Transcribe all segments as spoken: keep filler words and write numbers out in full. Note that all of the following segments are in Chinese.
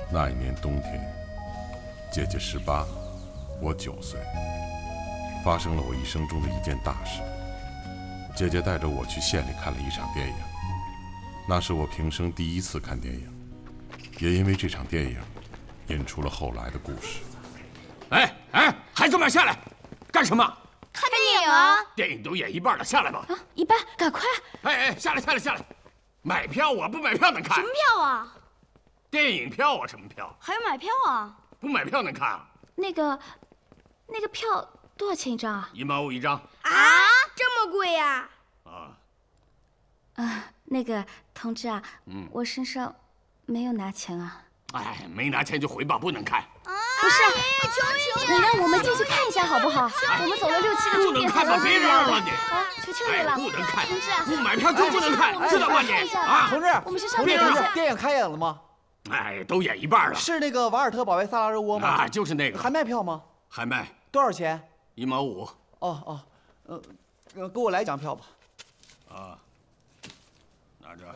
那一年冬天，姐姐十八，我九岁，发生了我一生中的一件大事。姐姐带着我去县里看了一场电影，那是我平生第一次看电影，也因为这场电影，引出了后来的故事。 哎哎，孩子们下来，干什么？ 看电影啊！ 电影都演一半了，下来吧。 啊，一半，赶快！ 哎哎，下来下来下来，买票啊！不买票能看？ 什么票啊？ 电影票啊？什么票？ 还有买票啊？ 不买票能看啊？ 那个，那个票多少钱一张啊？ 一毛五一张。 啊，这么贵呀？ 啊。 啊，那个同志啊， 嗯， 我身上没有拿钱啊。 哎，没拿钱就回吧，不能看。 啊，不是，爷爷求求你，你让我们进去看一下好不好？我们走了六七个不能看吧，别嚷了你！ 啊，求求你了， 不能看， 同志啊， 不买票就不能看，知道吗你？ 啊， 同志， 我们是上同志，同志，电影开演了吗？ 哎，都演一半了。 是那个瓦尔特保卫萨拉热窝吗？ 啊，就是那个。 还卖票吗？ 还卖。 多少钱？ 一毛五。 哦哦，呃，呃，给我来一张票吧。 啊，拿着。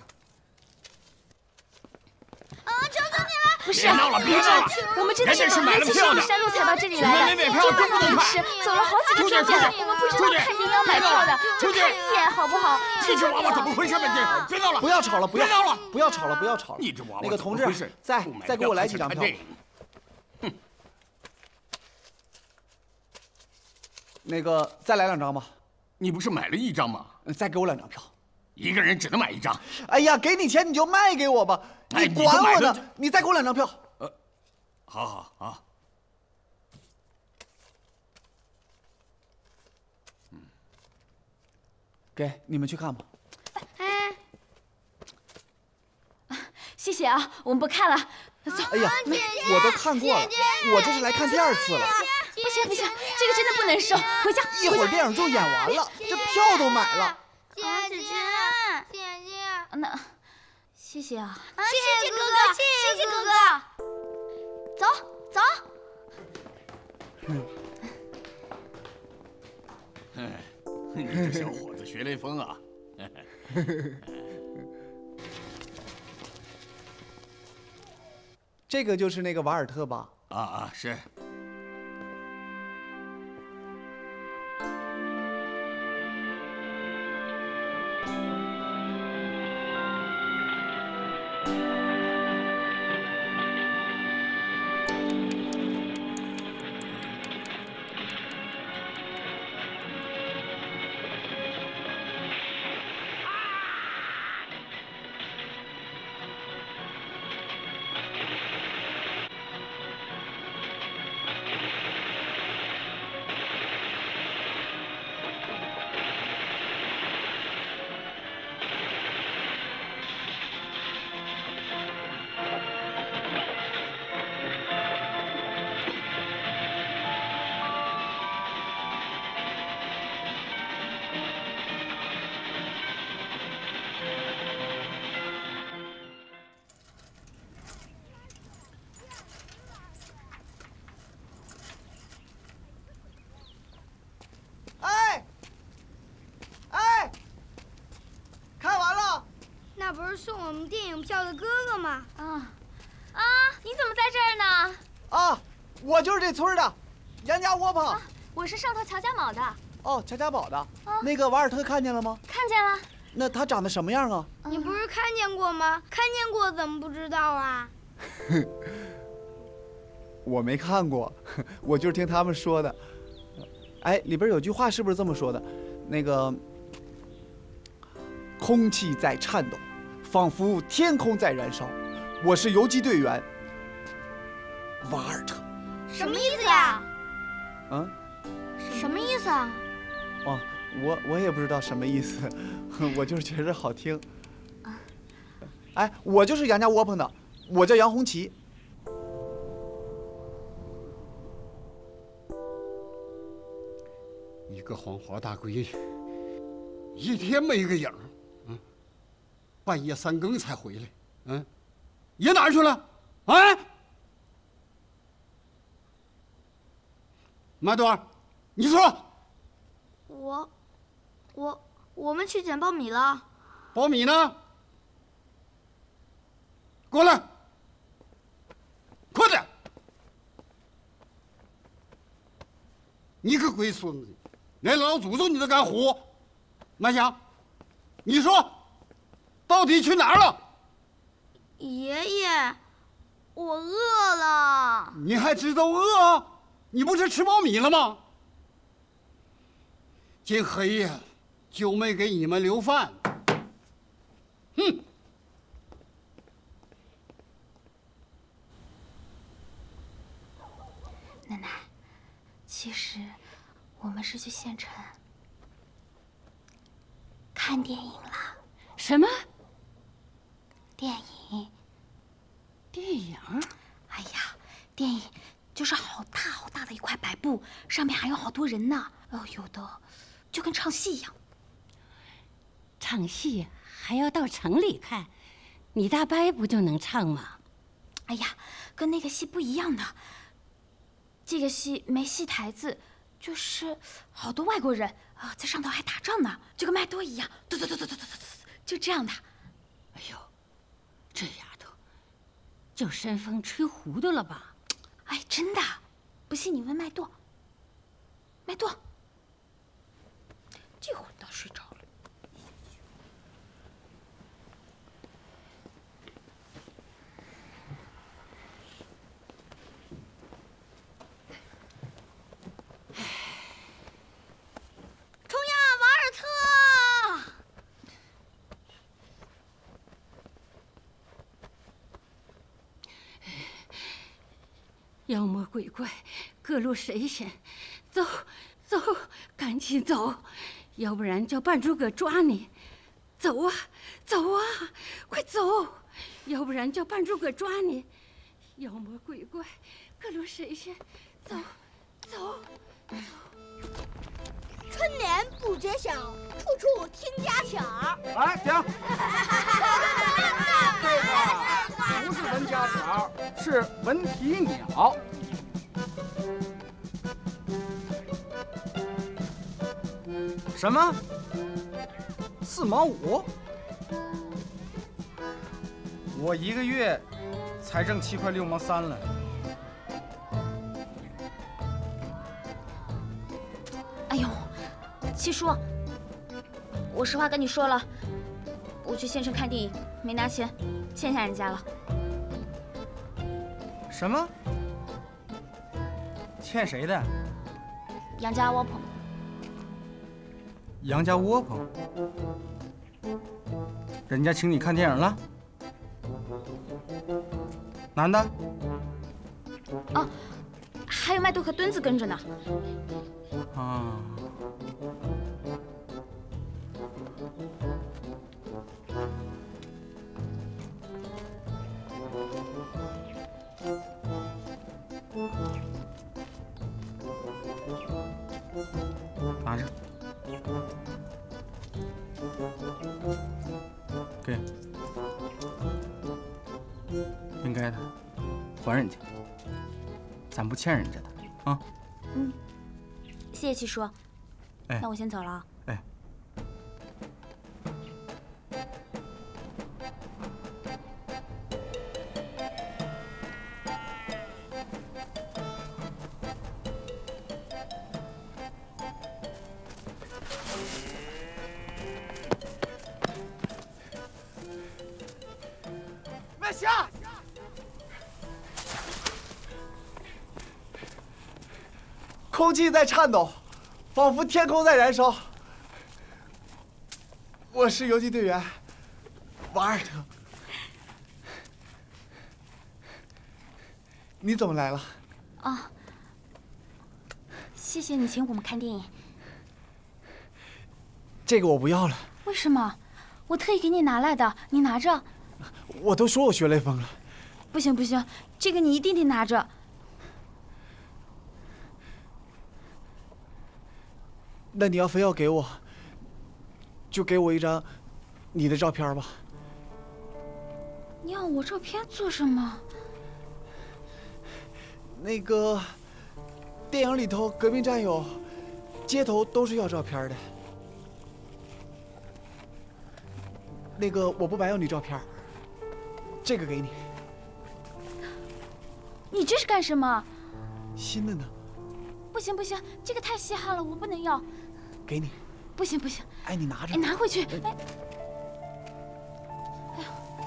啊，求求你了！不是， 别闹了，别闹了！ 我们真的是是买了票的， 山路才到这里来的。 没买票就不能看。 是走了好几个圈圈，我们不知道看电影要买票的，就看一眼好不好？ 这只娃娃怎么回事？别别闹了！ 不要吵了，不要闹了！ 不要吵了，不要吵了！ 你这娃娃那个同志，再再给我来几张票。 哼。 那个再来两张吧。 你不是买了一张吗？ 再给我两张票。 一个人只能买一张。 哎呀，给你钱你就卖给我吧，你管我呢？你再给我两张票。 呃，好好好。 嗯，给你们去看吧。 哎，谢谢啊，我们不看了。走。 哎呀，我都看过了，我这是来看第二次了。 不行不行，这个真的不能收，回家。 一会儿电影就演完了，这票都买了。 姐姐，姐姐， 那谢谢啊， 谢谢哥哥，谢谢哥哥。 走走。 嗯。哎，你这小伙子学雷锋啊！ 这个就是那个瓦尔特吧？ 啊啊，是。 送我们电影票的哥哥吗？ 啊啊！你怎么在这儿呢？ 啊，我就是这村的，杨家窝棚。 啊、我是上头乔家堡的。 哦，乔家堡的。 啊， 那个瓦尔特看见了吗？ 看见了。 那他长得什么样啊？ 你不是看见过吗？看见过怎么不知道啊？ 我没看过，我就是听他们说的。哎，里边有句话是不是这么说的？那个，空气在颤抖。仿佛天空在燃烧，我是游击队员瓦尔特。 什么意思呀？ 嗯， 什么意思啊？ 哦，我我也不知道什么意思，我就是觉着好听。哎，我就是杨家窝棚的，我叫杨红旗。 一个黄花大闺女，一天没个影儿。半夜三更才回来，嗯，爷哪儿去了？啊，马多尔，你说。 我，我，我们去捡苞米了。 苞米呢？过来。 快点！你个龟孙子，连老祖宗你都敢唬！满祥，你说，到底去哪儿了？ 爷爷，我饿了。 你还知道饿？你不是吃苞米了吗？今黑呀，就没给你们留饭。哼！ 奶奶，其实我们是去县城看电影了。 什么？ 电影？ 电影？ 哎呀，电影就是好大好大的一块白布，上面还有好多人呢。哦，有的就跟唱戏一样。 唱戏还要到城里看，你大伯不就能唱吗？ 哎呀，跟那个戏不一样的。这个戏没戏台子，就是好多外国人啊，在上头还打仗呢，就跟麦多一样，嘟嘟嘟嘟嘟嘟嘟，就这样的。 哎呦，这丫头就煽风吹糊涂了吧？ 哎，真的，不信你问麦多。麦多，这会儿倒睡着了。 冲呀，瓦尔特！ 妖魔鬼怪，各路神仙，走，走，赶紧走，要不然叫扮猪哥抓你！走啊，走啊，快走！要不然叫扮猪哥抓你！妖魔鬼怪，各路神仙，走，走，走！ 春联不揭晓，处处听家巧。 来，停！这个不是文家巧，是文体鸟。什么？四毛五？我一个月才挣七块六毛三了。 哎呦，七叔，我实话跟你说了，我去县城看电影没拿钱，欠下人家了。 什么？欠谁的？ 杨家窝棚。 杨家窝棚？人家请你看电影了？男的？ 哦，还有麦多和墩子跟着呢。 啊。拿着，给，应该的，还人家，咱不欠人家的啊。 嗯，谢谢七叔。 哎， 那我先走了啊。 哎。 麦霞，空气在颤抖，仿佛天空在燃烧。我是游击队员瓦尔特。你怎么来了？ 啊，谢谢你请我们看电影。 这个我不要了。 为什么？我特意给你拿来的，你拿着。 我都说我学雷锋了。 不行不行，这个你一定得拿着。 那你要非要给我，就给我一张你的照片吧。 你要我照片做什么？ 那个电影里头革命战友，街头都是要照片的。那个我不白要你照片，这个给你。 你这是干什么？ 新的呢？ 不行不行，这个太稀罕了，我不能要。 给你。 不行不行， 哎，你拿着。 哎，拿回去。哎，哎呀，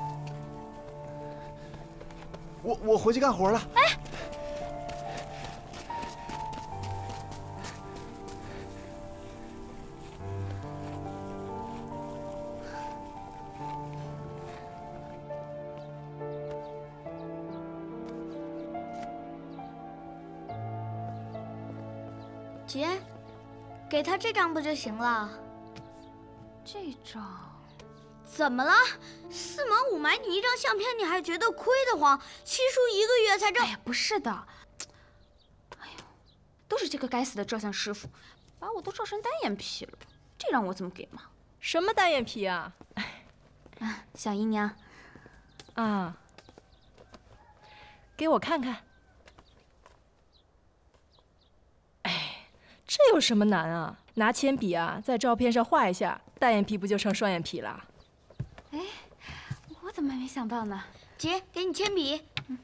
我我回去干活了。 哎。 姐，给他这张不就行了？ 这张怎么了？四毛五买你一张相片，你还觉得亏得慌？七叔一个月才挣…… 哎呀，不是的，哎呀，都是这个该死的照相师傅，把我都照成单眼皮了，这让我怎么给嘛？ 什么单眼皮啊？ 啊，小姨娘， 啊，给我看看。这有什么难啊？拿铅笔啊，在照片上画一下，单眼皮不就成双眼皮了？ 哎，我怎么没想到呢？ 姐，给你铅笔。 嗯。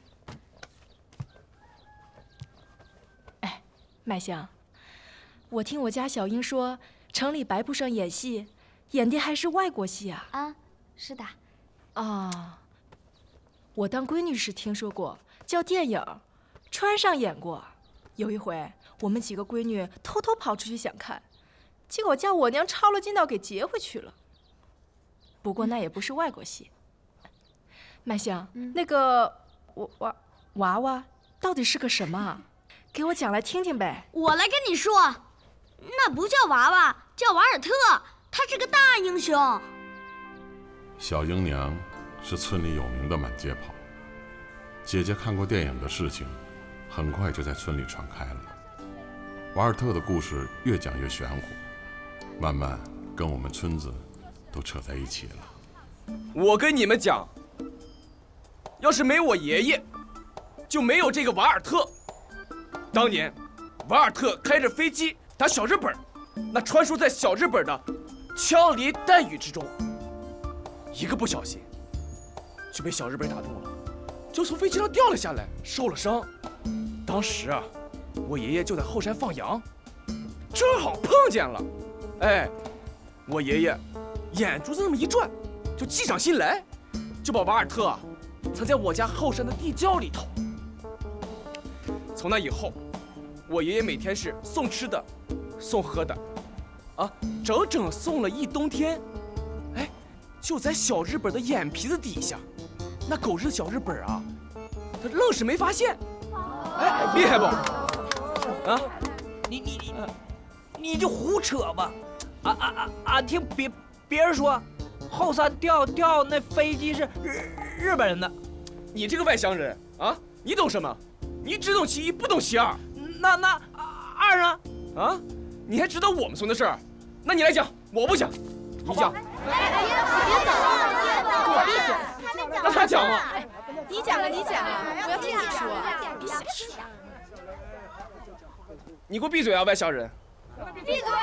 哎，麦香，我听我家小英说，城里白布上演戏，演的还是外国戏啊？ 啊，是的。 啊，我当闺女时听说过，叫电影，川上演过。有一回，我们几个闺女偷偷跑出去想看，结果叫我娘抄了近道给截回去了。不过那也不是外国戏。麦香，嗯、那个娃娃娃娃到底是个什么啊？给我讲来听听呗。 我来跟你说，那不叫娃娃，叫瓦尔特，他是个大英雄。 小英娘是村里有名的满街跑，姐姐看过电影的事情很快就在村里传开了。瓦尔特的故事越讲越玄乎，慢慢跟我们村子都扯在一起了。 我跟你们讲，要是没我爷爷，就没有这个瓦尔特。当年，瓦尔特开着飞机打小日本，那穿梭在小日本的枪林弹雨之中，一个不小心就被小日本打中了，就从飞机上掉了下来，受了伤。当时啊，我爷爷就在后山放羊，正好碰见了。哎，我爷爷眼珠子那么一转，就计上心来，就把瓦尔特啊藏在我家后山的地窖里头。从那以后，我爷爷每天是送吃的，送喝的，啊，整整送了一冬天。哎，就在小日本的眼皮子底下，那狗日的小日本啊，他愣是没发现。哎，厉害不？啊， 你你你，你就胡扯吧！啊啊啊啊！听别别人说，后山掉掉那飞机是日日本人的。 你这个外乡人啊，你懂什么？你只懂其一，不懂其二。 那那二呢？ 啊，你还知道我们村的事儿？那你来讲，我不讲，你讲。 哎，别走了，别走了， 给我闭嘴！让他讲嘛。 你讲了，你讲了，我要听你说。 别瞎说。 你给我闭嘴啊，外乡人！ 闭嘴！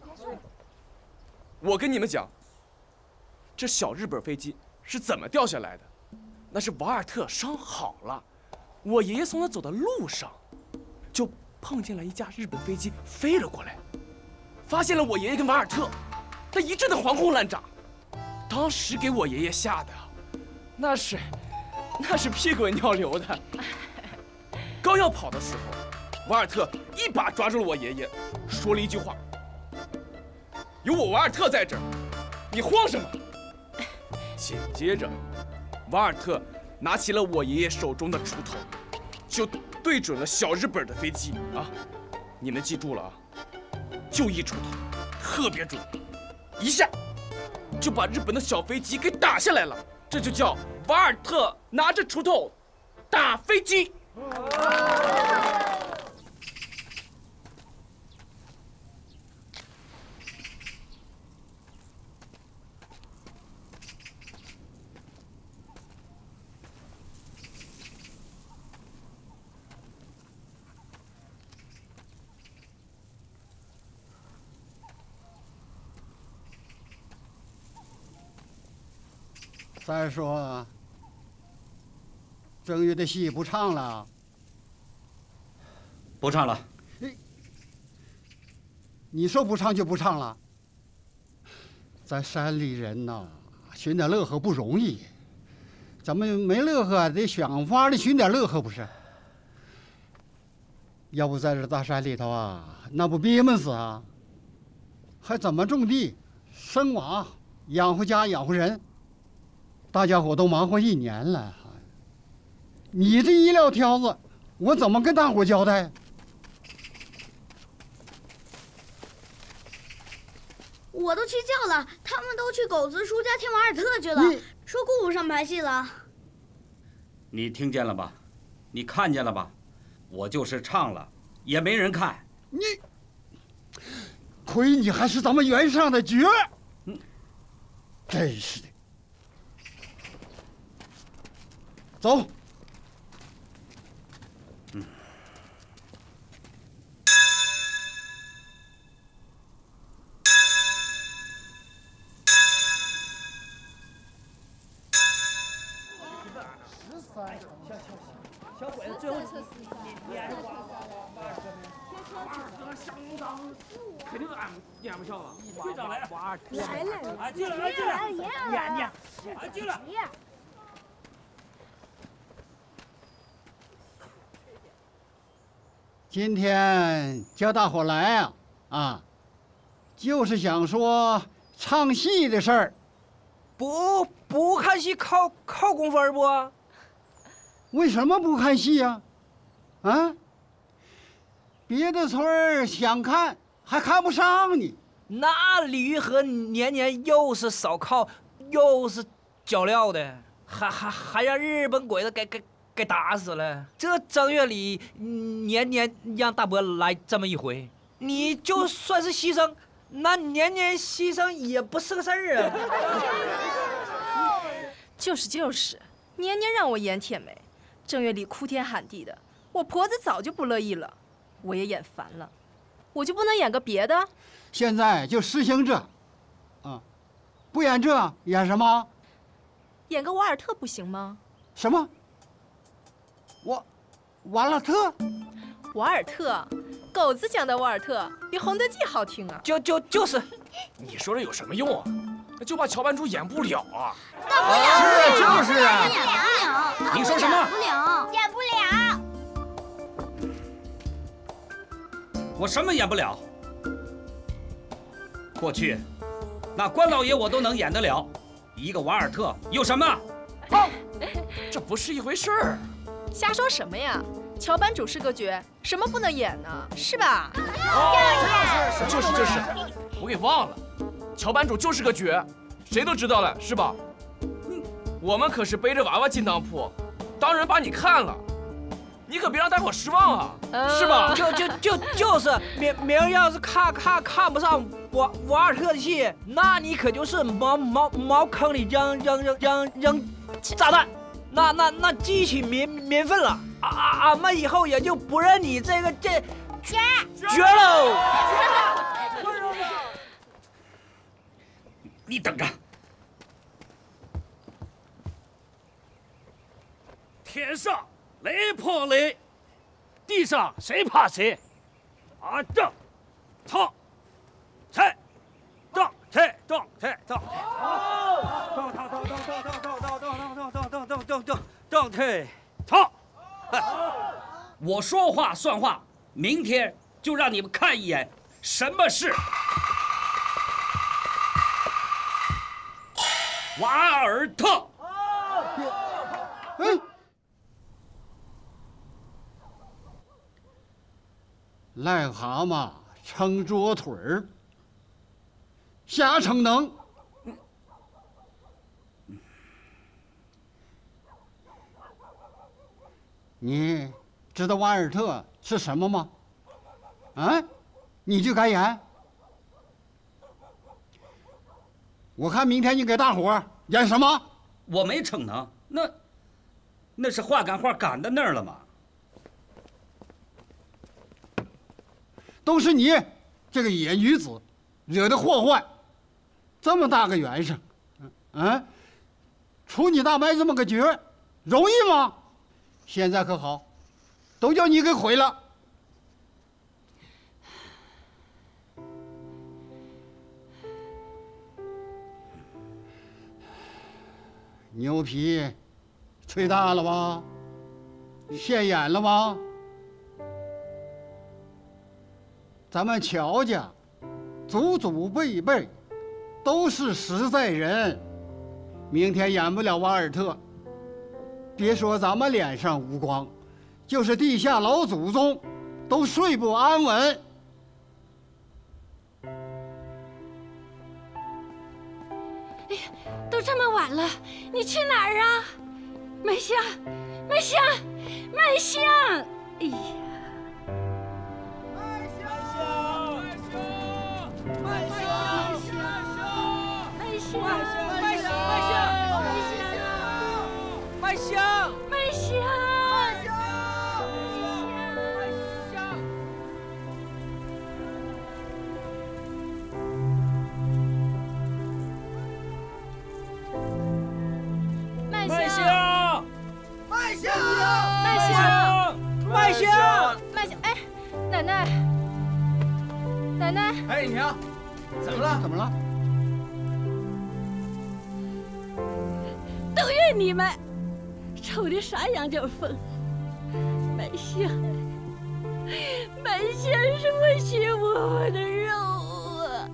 我跟你们讲，这小日本飞机是怎么掉下来的？那是瓦尔特伤好了，我爷爷送他走的路上，就碰见了一架日本飞机飞了过来，发现了我爷爷跟瓦尔特，他一阵的惶恐乱炸，当时给我爷爷吓得，那是那是屁滚尿流的。刚要跑的时候，瓦尔特一把抓住了我爷爷，说了一句话：“有我瓦尔特在这儿，你慌什么？”紧接着，瓦尔特拿起了我爷爷手中的锄头，就对准了小日本的飞机啊！你们记住了啊，就一锄头，特别准，一下就把日本的小飞机给打下来了。这就叫瓦尔特拿着锄头打飞机。 再说，正月的戏不唱了， 不唱了。 你说不唱就不唱了？咱山里人呐，寻点乐呵不容易，咱们没乐呵得想法的寻点乐呵不是？要不在这大山里头啊，那不憋闷死啊？还怎么种地、生娃、养活家、养活人？大家伙都忙活一年了，你这医疗挑子，我怎么跟大伙交代？ 我都去叫了，他们都去狗子叔家听瓦尔特去了，说顾不上排戏了。 你听见了吧？你看见了吧？我就是唱了，也没人看。 你，亏你还是咱们原上的角，嗯，真是的。走。嗯。 小鬼子最后撵着我，相当肯定俺撵不上啊！队长来了，来了，啊进来来进来，撵撵，啊进来。 今天叫大伙来啊，啊，就是想说唱戏的事儿。 不不看戏靠靠工分不？ 为什么不看戏呀？啊？别的村儿想看还看不上你。 那李玉和年年又是烧烤又是脚料的，还还还让日本鬼子给给给打死了。这正月里年年让大伯来这么一回，你就算是牺牲，那年年牺牲也不是个事儿啊。就是就是，年年让我演铁梅。正月里哭天喊地的，我婆子早就不乐意了，我也演烦了，我就不能演个别的？ 现在就实行这，啊，不演这演什么？ 演个瓦尔特不行吗？ 什么？瓦瓦尔特？ 瓦尔特，狗子讲的瓦尔特比《红灯记》好听啊！ 就就就是， 你说这有什么用啊？就怕乔班主演不了啊！ 那不了， 是就是啊！ 演不了， 你说什么？ 演不了，演不了。 我什么演不了？过去，那关老爷我都能演得了，一个瓦尔特有什么？ 哦，这不是一回事儿。 瞎说什么呀？乔班主是个角，什么不能演呢？是吧？ 哦，就是就是，我给忘了。乔班主就是个角，谁都知道了，是吧？我们可是背着娃娃进当铺，当然把你看了，你可别让大伙失望啊， 呃、 是吧？ 就就就就是，明明儿要是看看看不上瓦瓦尔特的戏，那你可就是茅茅茅坑里扔扔扔扔扔炸弹，那那那激起民民愤了，啊啊俺们以后也就不认你这个这角角喽。 你等着！ 天上雷碰雷，地上谁怕谁？啊，正，操，菜，正，菜，正，菜，正，正，正，正，正，正，正，正，正，正，正，正，正，正，菜，操！ 我说话算话，明天就让你们看一眼什么是瓦尔特。 嗯，癞蛤蟆撑桌腿儿，瞎逞能。你知道瓦尔特是什么吗？啊，你就敢演？我看明天你给大伙儿演什么？ 我没逞能，那那是话赶话赶到那儿了吗？ 都是你这个野女子惹的祸患，这么大个元生，啊，出你大伯这么个角，容易吗？现在可好，都叫你给毁了。 牛皮吹大了吧？现眼了吧？咱们乔家祖祖辈辈都是实在人，明天演不了瓦尔特，别说咱们脸上无光，就是地下老祖宗都睡不安稳。 哎呀，都这么晚了，你去哪儿啊？麦香，麦香，麦香！哎呀！ 麦香， 麦香， 麦香，麦香， 麦香， 麦香， 麦香，哎，奶奶，奶奶， 哎，你娘，怎么了？ 怎么了？ 都怨你们，瞅的啥羊角风！麦香，麦香是我血窝窝的肉啊！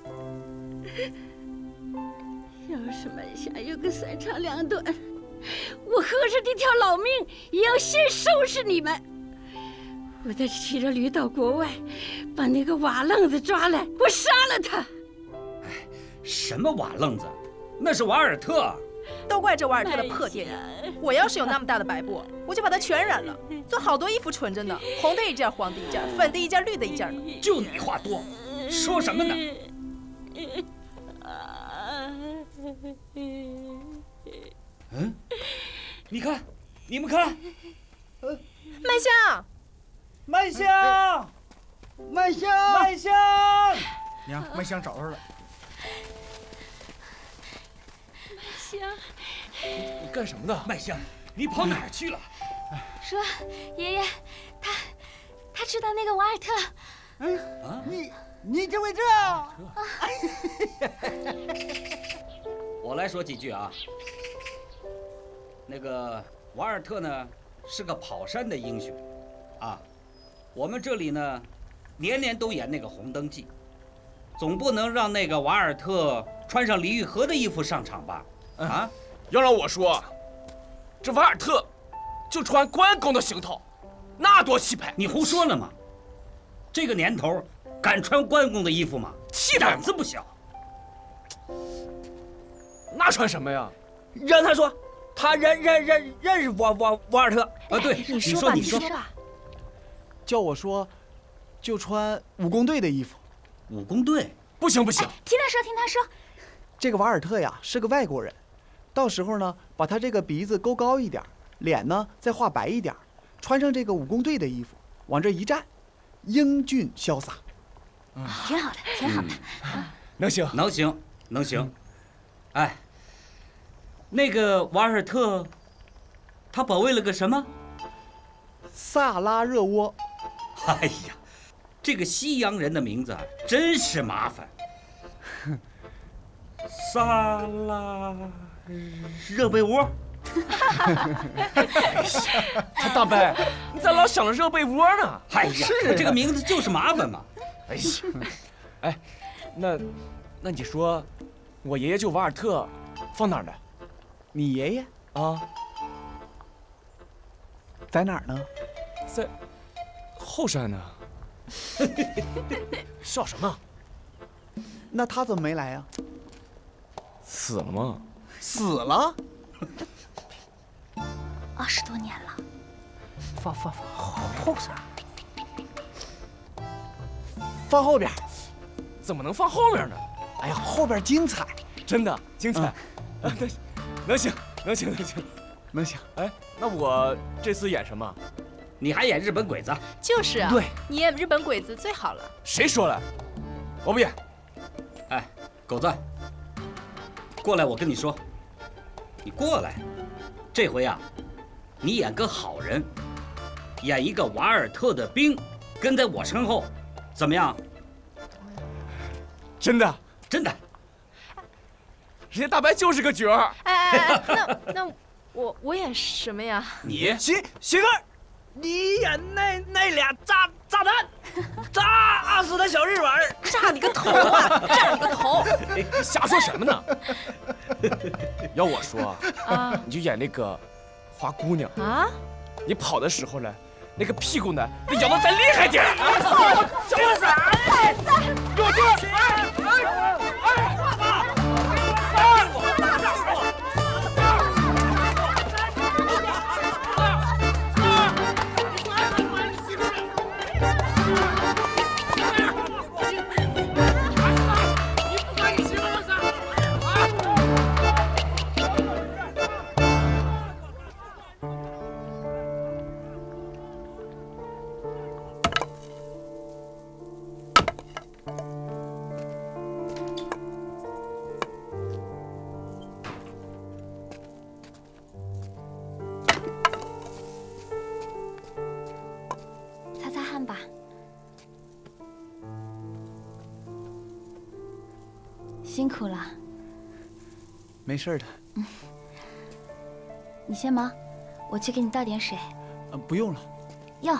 要是麦香有个三长两短，我合着这条老命也要先收拾你们！我得骑着驴到国外，把那个瓦愣子抓来，我杀了他！ 哎，什么瓦愣子？那是瓦尔特。 都怪这瓦尔特的破电影！我要是有那么大的白布，我就把它全染了，做好多衣服纯着呢，红的一件，黄的一件，粉的一件，绿的一件呢。 就你话多，说什么呢？嗯，你看，你们看， 麦香， 麦香， 麦香， 麦香， 娘，麦香找着了。 你干什么呢？ 麦香，你跑哪儿去了？ 说，爷爷，他他知道那个瓦尔特。 哎，啊、你你就会这？ 我来说几句啊。那个瓦尔特呢，是个跑山的英雄，啊，我们这里呢，年年都演那个红灯记，总不能让那个瓦尔特穿上李玉和的衣服上场吧？ 啊！ 要让我说，这瓦尔特就穿关公的行头，那多气派！ 你胡说了吗？这个年头敢穿关公的衣服吗？ 气胆子不小。 那穿什么呀？ 让他说，他认认认认识瓦瓦瓦尔特。 啊，对， 你说吧， 你说吧。 叫我说，就穿武工队的衣服。 武工队？ 不行不行！ 听他说，听他说。 这个瓦尔特呀是个外国人。 到时候呢，把他这个鼻子勾高一点，脸呢再画白一点，穿上这个武工队的衣服，往这一站，英俊潇洒。 嗯，挺好的，挺好的。 嗯、能行， 能行，能行。哎，那个瓦尔特，他保卫了个什么？ 萨拉热窝。 哎呀，这个西洋人的名字真是麻烦。萨拉。 热被窝， 大伯，你咋老想着热被窝呢？ 哎呀，这个名字就是麻烦嘛。 哎呀，哎，那，那你说，我爷爷救瓦尔特放哪儿呢？ 你爷爷啊， 在哪儿呢？ 在后山呢。笑什么？ 那他怎么没来呀？ 死了吗？ 死了， 二十多年了。 放放放后山， 放后边。 怎么能放后边呢？ 哎呀，后边精彩， 真的精彩。嗯、啊，能行，能行，能行， 能行。 哎，那我这次演什么？ 你还演日本鬼子？ 就是啊， 对， 你演日本鬼子最好了。 谁说了？我不演。 哎，狗子，过来，我跟你说。 你过来，这回啊，你演个好人，演一个瓦尔特的兵，跟在我身后，怎么样？ 真的， 真的。 人家大白就是个角儿。 哎哎哎，那那我我演什么呀？ 你媳媳妇儿，你演那那俩炸炸弹，炸死的小日本儿， 炸你个头啊！炸你个头！ 瞎说什么呢？要我说啊， 你就演那个花姑娘啊。 你跑的时候呢，那个屁股呢得摇得再厉害点。 什么啥呀？ 有劲！哎哎哎！放我！ 擦擦汗吧。辛苦了。 没事的。 嗯。你先忙，我去给你倒点水。 呃，不用了。 哟。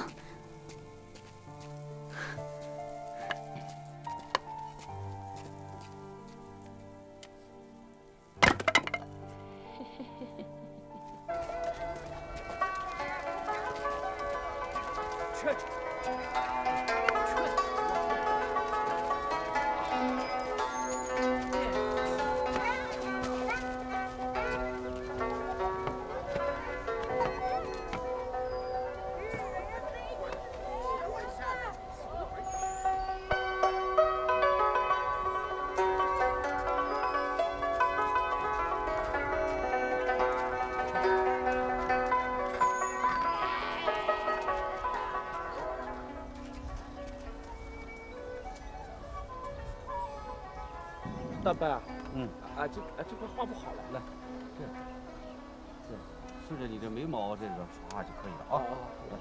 大伯，嗯，啊这啊这块画不好了，来，这， 这顺着你的眉毛这个刷就可以了啊。来。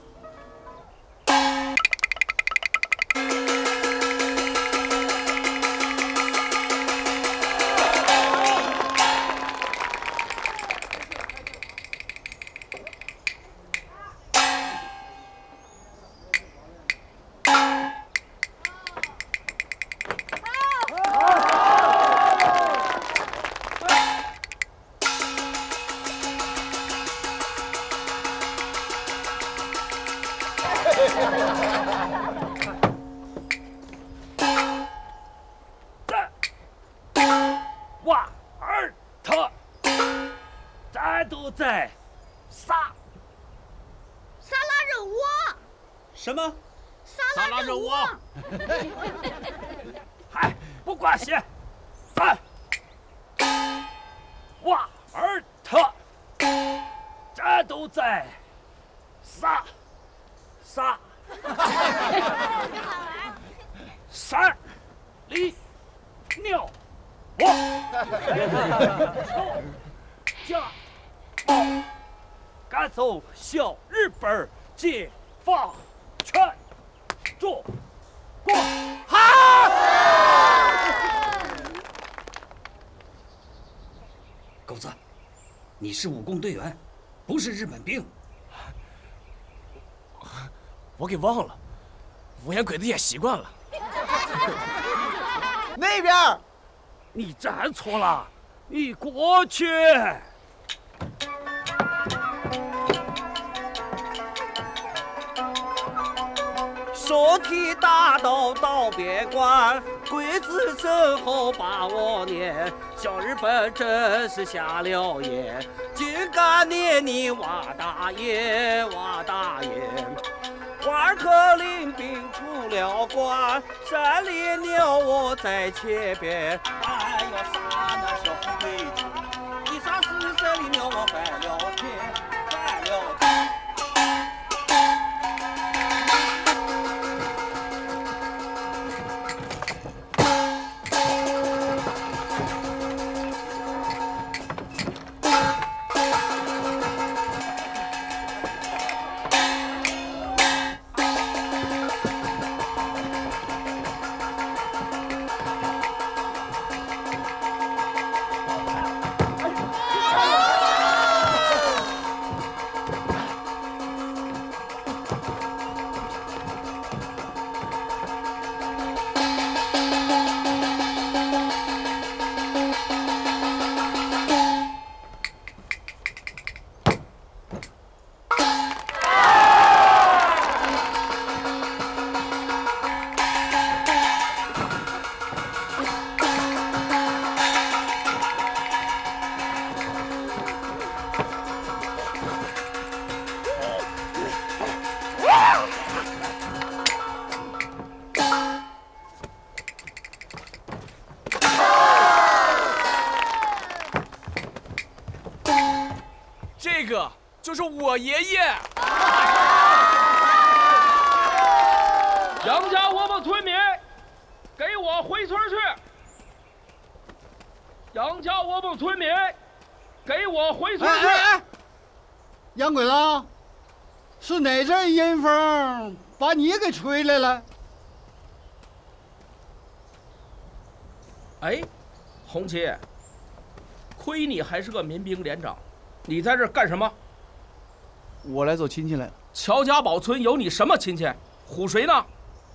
瓦尔特，咱都在撒沙拉热窝。 什么？ 沙拉热窝。 嗨，不挂鞋，咱瓦尔特，咱都在撒撒三里尿。我家报赶走小日本解放全中国好！ 狗子，你是武工队员，不是日本兵。 我给忘了，我演鬼子演习惯了。 那边。 你站错了，你过去。 手提大刀到边关，鬼子身后把我撵。小日本真是瞎了眼，竟敢撵你瓦大爷，瓦大爷。瓦尔特领兵出了关，山里鸟我在前边。哎呦，杀那小虎鬼子！一杀死山里鸟我翻了天，翻了天。 这个就是我爷爷。 杨家窝窝村民，给我回村去！杨家窝窝村民，给我回村去！ 哎哎哎，杨鬼子，是哪阵阴风把你给吹来了？ 哎，红旗，亏你还是个民兵连长，你在这儿干什么？ 我来走亲戚来了。 乔家堡村有你什么亲戚？唬谁呢？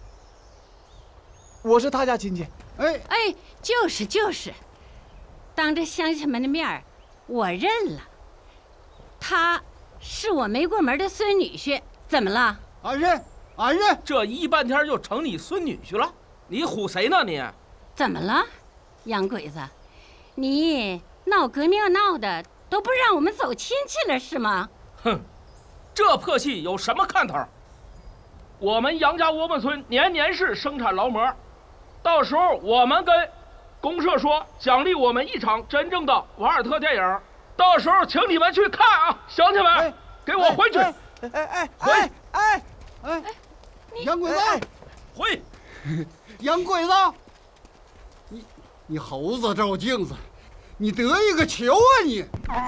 我是他家亲戚。 哎哎，就是就是，当着乡亲们的面儿，我认了，他是我没过门的孙女婿。怎么了？ 俺认，俺认。 这一半天就成你孙女婿了？你唬谁呢你？ 怎么了，洋鬼子？你闹革命闹的都不让我们走亲戚了是吗？ 哼，这破戏有什么看头？我们杨家窝窝村年年是生产劳模，到时候我们跟公社说奖励我们一场真正的瓦尔特电影，到时候请你们去看啊，乡亲们，哎、给我回去！ 哎哎哎回！ 哎哎哎，洋鬼子， 回！ 洋鬼子，你你猴子照镜子，你得意个球啊你！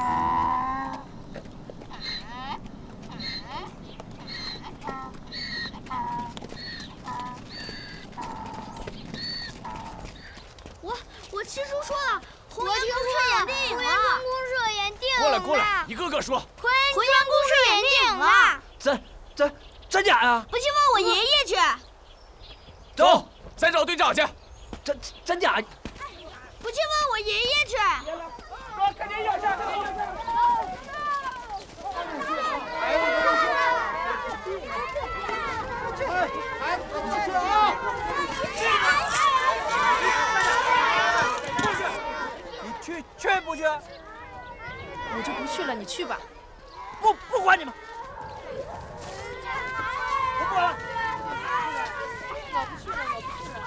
我我七叔说了，红岩公社演电影了。红岩公社演电影了。 过来过来，一个个说。 红红岩公社演电影了。 真真真假呀？ 不信问我爷爷去。 走，再找队长去。 真真假？ 不信问我爷爷去。 说肯定有事，肯定有事。 你去去不去？ 我就不去了，你去吧。 不不管你们，我不管了。 我不去了，我不去了。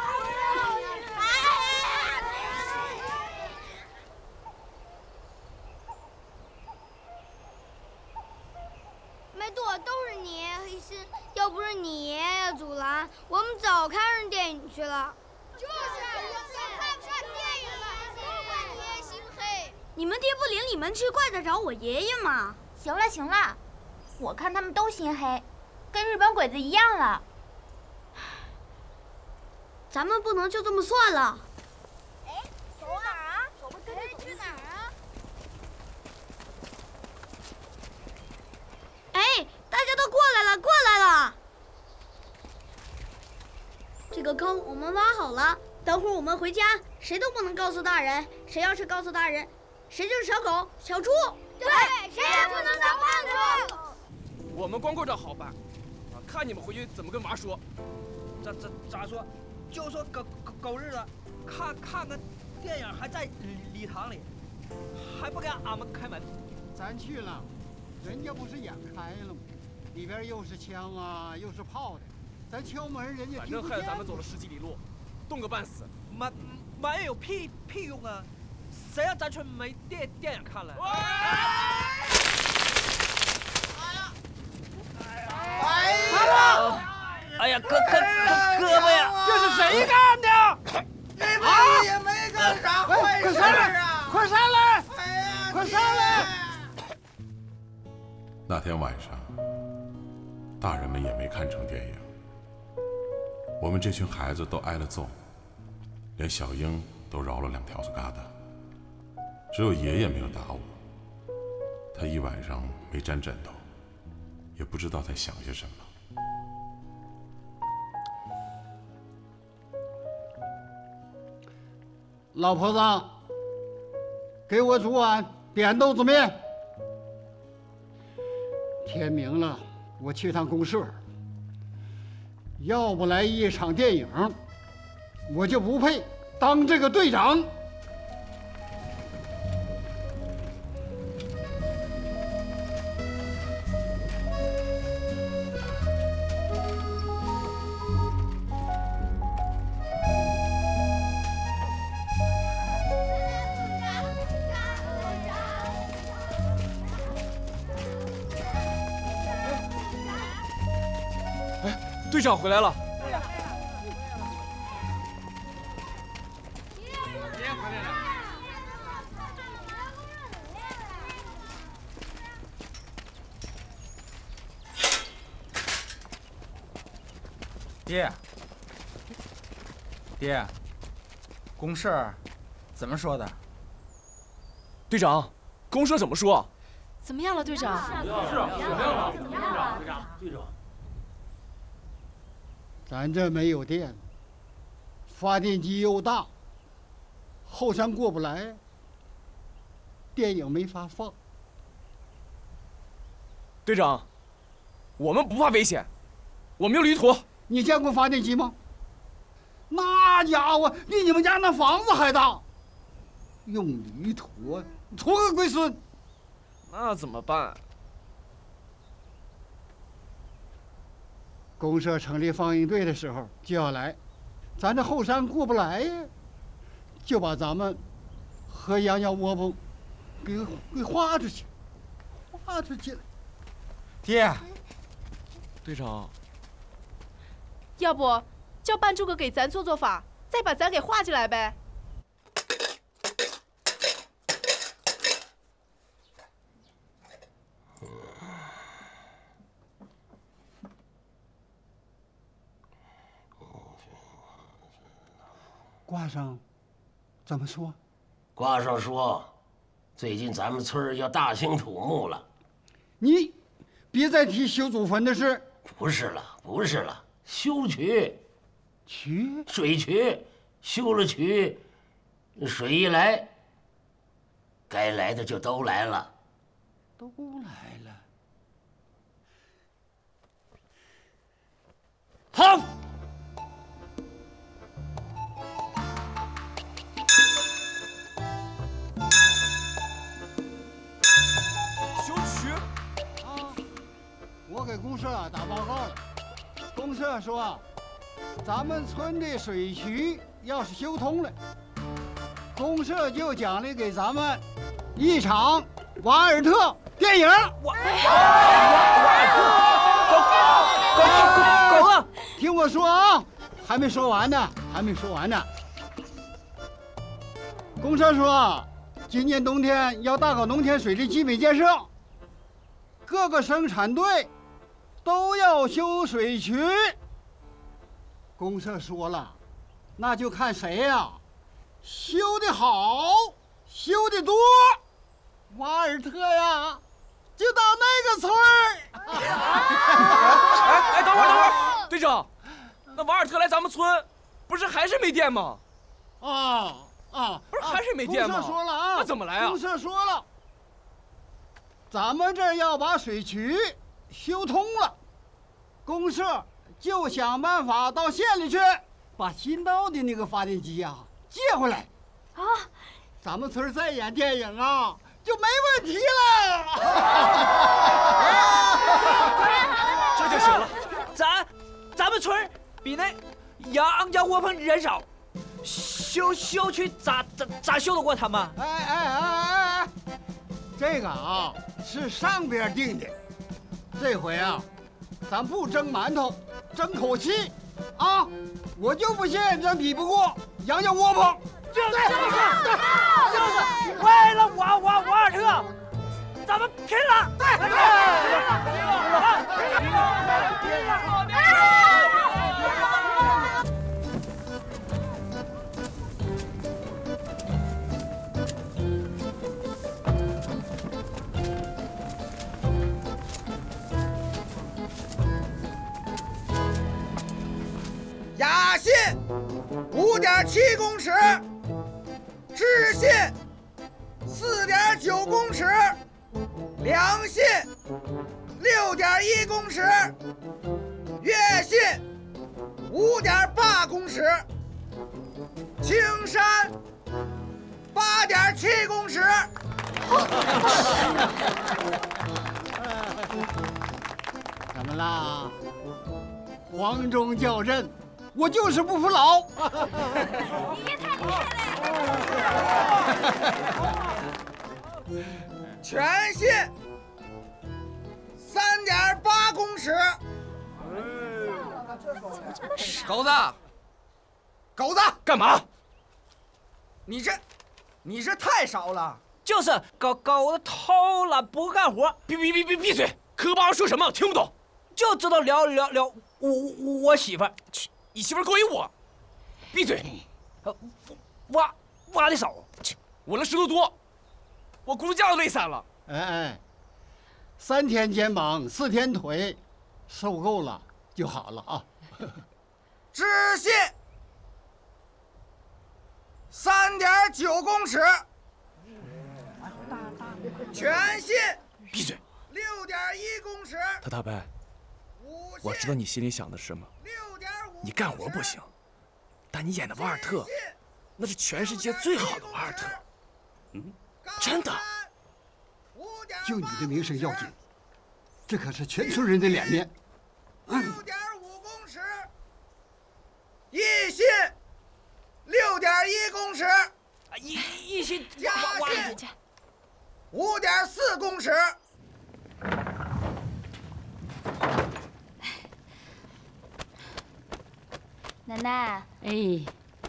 梅朵，都是你黑心，要不是你爷爷阻拦，我们早看上电影去了。就是，我看不上电影了，都怪你爷爷心黑。你们爹不领你们去，怪得着我爷爷吗？ 行了行了，我看他们都心黑，跟日本鬼子一样了。 咱们不能就这么算了。 哎，走哪儿啊？走吧，跟着走。去哪儿啊？ 哎，大家都过来了，过来了。这个坑我们挖好了，等会儿我们回家，谁都不能告诉大人。谁要是告诉大人，谁就是小狗、小猪。对，谁也不能当叛徒。 我们光顾着好办，啊，看你们回去怎么跟娃说。 咋咋咋说？就说狗狗狗日的，看看个电影还在礼堂里，还不给俺们开门。 咱去了，人家不是眼开了吗？里边又是枪啊，又是炮的，咱敲门人家反正害得咱们走了十几里路，冻个半死。 没没有屁屁用啊！谁让咱村没电电影看了？ 哎呀！ 哎呀，胳胳胳胳膊呀！ 这是谁干的？这辈也没干啥坏事啊！ 快上来！ 哎呀， 快上来！ 那天晚上，大人们也没看成电影，我们这群孩子都挨了揍，连小英都饶了两条子疙瘩，只有爷爷没有打我。他一晚上没沾枕头，也不知道在想些什么。 老婆子，给我煮碗扁豆子面。天明了，我去趟公社。要不来一场电影，我就不配当这个队长。 队长回来了。 爹，爹，公社怎么说的？ 队长，公社怎么说？ 怎么样了，队长？ 是怎么样了？怎么样了？队长，队长， 咱这没有电，发电机又大，后山过不来，电影没法放。 队长，我们不怕危险，我们有铝土。 你见过发电机吗？那家伙比你们家那房子还大，用铝土啊，图个龟孙！ 那怎么办？ 公社成立放映队的时候就要来，咱这后山过不来呀，就把咱们和羊角窝棚给给划出去，划出去了。 爹， 队长。 要不叫班诸葛给咱做做法，再把咱给划进来呗。 卦上怎么说？ 卦上说，最近咱们村要大兴土木了。 你别再提修祖坟的事。 不是了，不是了。修渠， 渠水渠，修了渠，水一来，该来的就都来了， 都来了。 好， 修渠啊！我给公社打报告了。公社说，咱们村的水渠要是修通了，公社就奖励给咱们一场瓦尔特电影。 瓦瓦尔特，狗狗狗狗， 听我说啊，还没说完呢，还没说完呢。公社说，今年冬天要大搞农田水利基本建设，各个生产队都要修水渠。公社说了，那就看谁呀、啊，修得好，修得多，瓦尔特呀，就到那个村儿。 哎哎，等会儿等会儿，队长，那瓦尔特来咱们村，不是还是没电吗？ 啊啊， 不是还是没电吗？ 公社说了啊， 那怎么来啊？ 公社说了，咱们这儿要把水渠修通了，公社就想办法到县里去，把新到的那个发电机啊借回来。 啊， 咱们村再演电影啊就没问题了。 这就行了。 咱咱们村比那杨家窝棚人少，修修渠咋咋咋修得过他们？ 哎哎哎哎哎，这个啊是上边定的，这回啊，咱不蒸馒头，争口气啊！我就不信咱比不过杨家窝棚。 就是就是就是为了瓦瓦瓦尔特，咱们拼了！对，拼了！拼了！拼了！拼了！拼了！ 雅信五点七公尺，知信四点九公尺，良信六点一公尺，粤信五点八公尺，青山八点七公尺。 怎么啦？黄忠校正，我就是不服老。 你也太厉害了！ 全信三点八公尺， 狗子，狗子， 干嘛？ 你这，你这太少了。 就是狗狗子偷懒不干活。 闭闭闭闭闭嘴！磕巴说什么？听不懂。 就知道聊聊聊我我我媳妇儿。 去，你媳妇儿勾引我。闭嘴！ 挖挖的少。 去，我那石头多，我骨架都累散了。 哎哎，三天肩膀，四天腿，受够了就好了啊。 知信三点九公尺，全信闭嘴， 六点一公尺。 他大伯，我知道你心里想的是什么。你干活不行，但你演的瓦尔特，那是全世界最好的瓦尔特。嗯，真的。 就你的名声要紧，这可是全村人的脸面。 六点五公尺，一信六点一公尺， 一一信嘉信五点四公尺。 奶奶， 哎，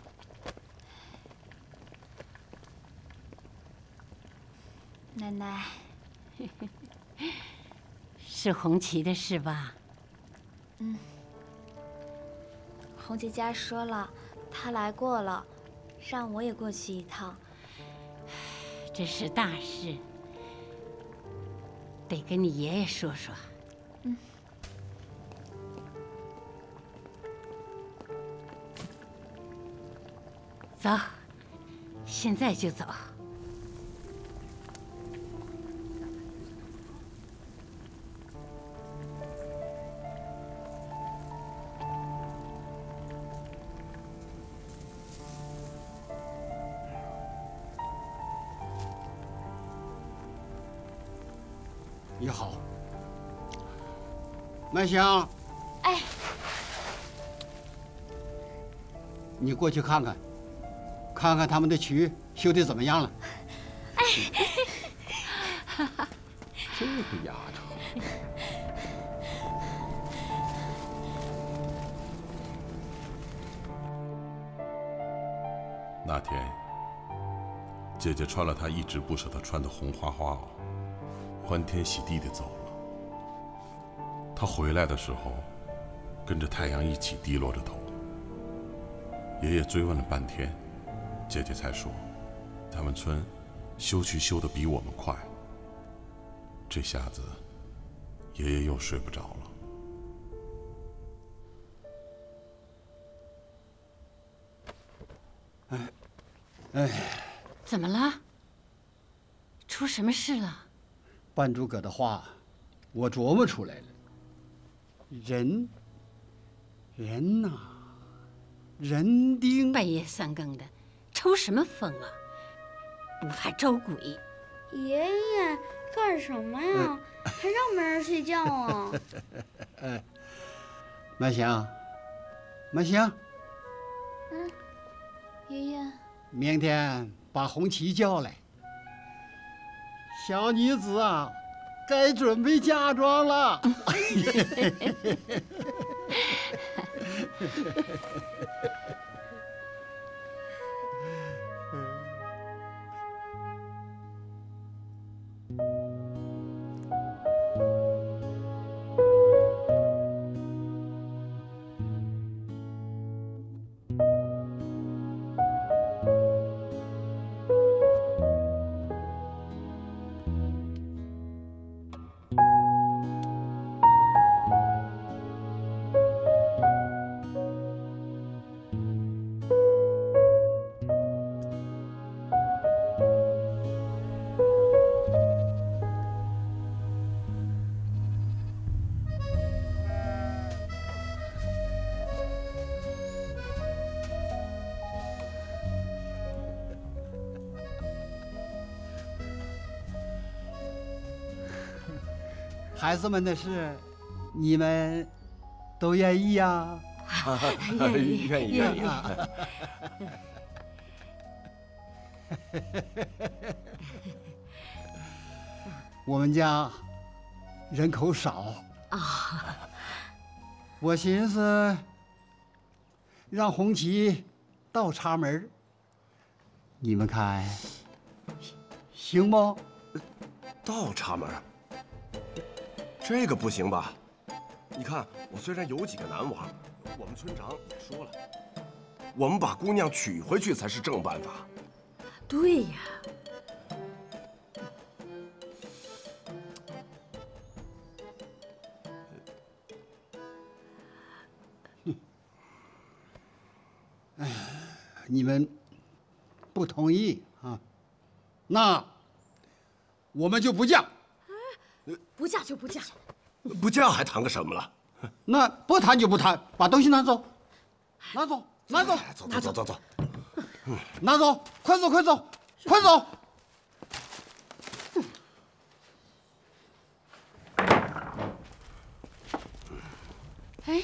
奶奶， 是红旗的事吧？ 嗯，红旗家说了，他来过了，让我也过去一趟。 这是大事，得跟你爷爷说说。 嗯。 走，现在就走。 你好，麦香。 哎， 你过去看看，看看他们的渠修的怎么样了。 哎， 这个丫头。那天，姐姐穿了她一直不舍得穿的红花花袄，欢天喜地地走了。她回来的时候，跟着太阳一起低落着头。爷爷追问了半天，姐姐才说，他们村修渠修得比我们快。这下子，爷爷又睡不着了。 哎，哎， 怎么了？出什么事了？ 半诸葛的话，我琢磨出来了。人，人呐、啊，人丁。 半夜三更的，抽什么风啊？不怕招鬼？ 爷爷干什么呀？还让没人睡觉啊？ 哎，麦香，麦香。 嗯，爷爷。 明天把红旗叫来。小女子啊，该准备嫁妆了。孩子们的事，你们都愿意呀？ 愿意，愿意，愿意。 我们家人口少啊，我寻思让红旗倒插门，你们看行不？ 倒插门，这个不行吧？你看，我虽然有几个男娃，我们村长也说了，我们把姑娘娶回去才是正办法。 对呀。 哎，你们不同意啊？那我们就不嫁。 不嫁就不嫁。 不嫁还谈个什么了？ 那不谈就不谈，把东西拿走，拿走，拿走， 走走走走走， 拿走，快走快走快走！ 哎，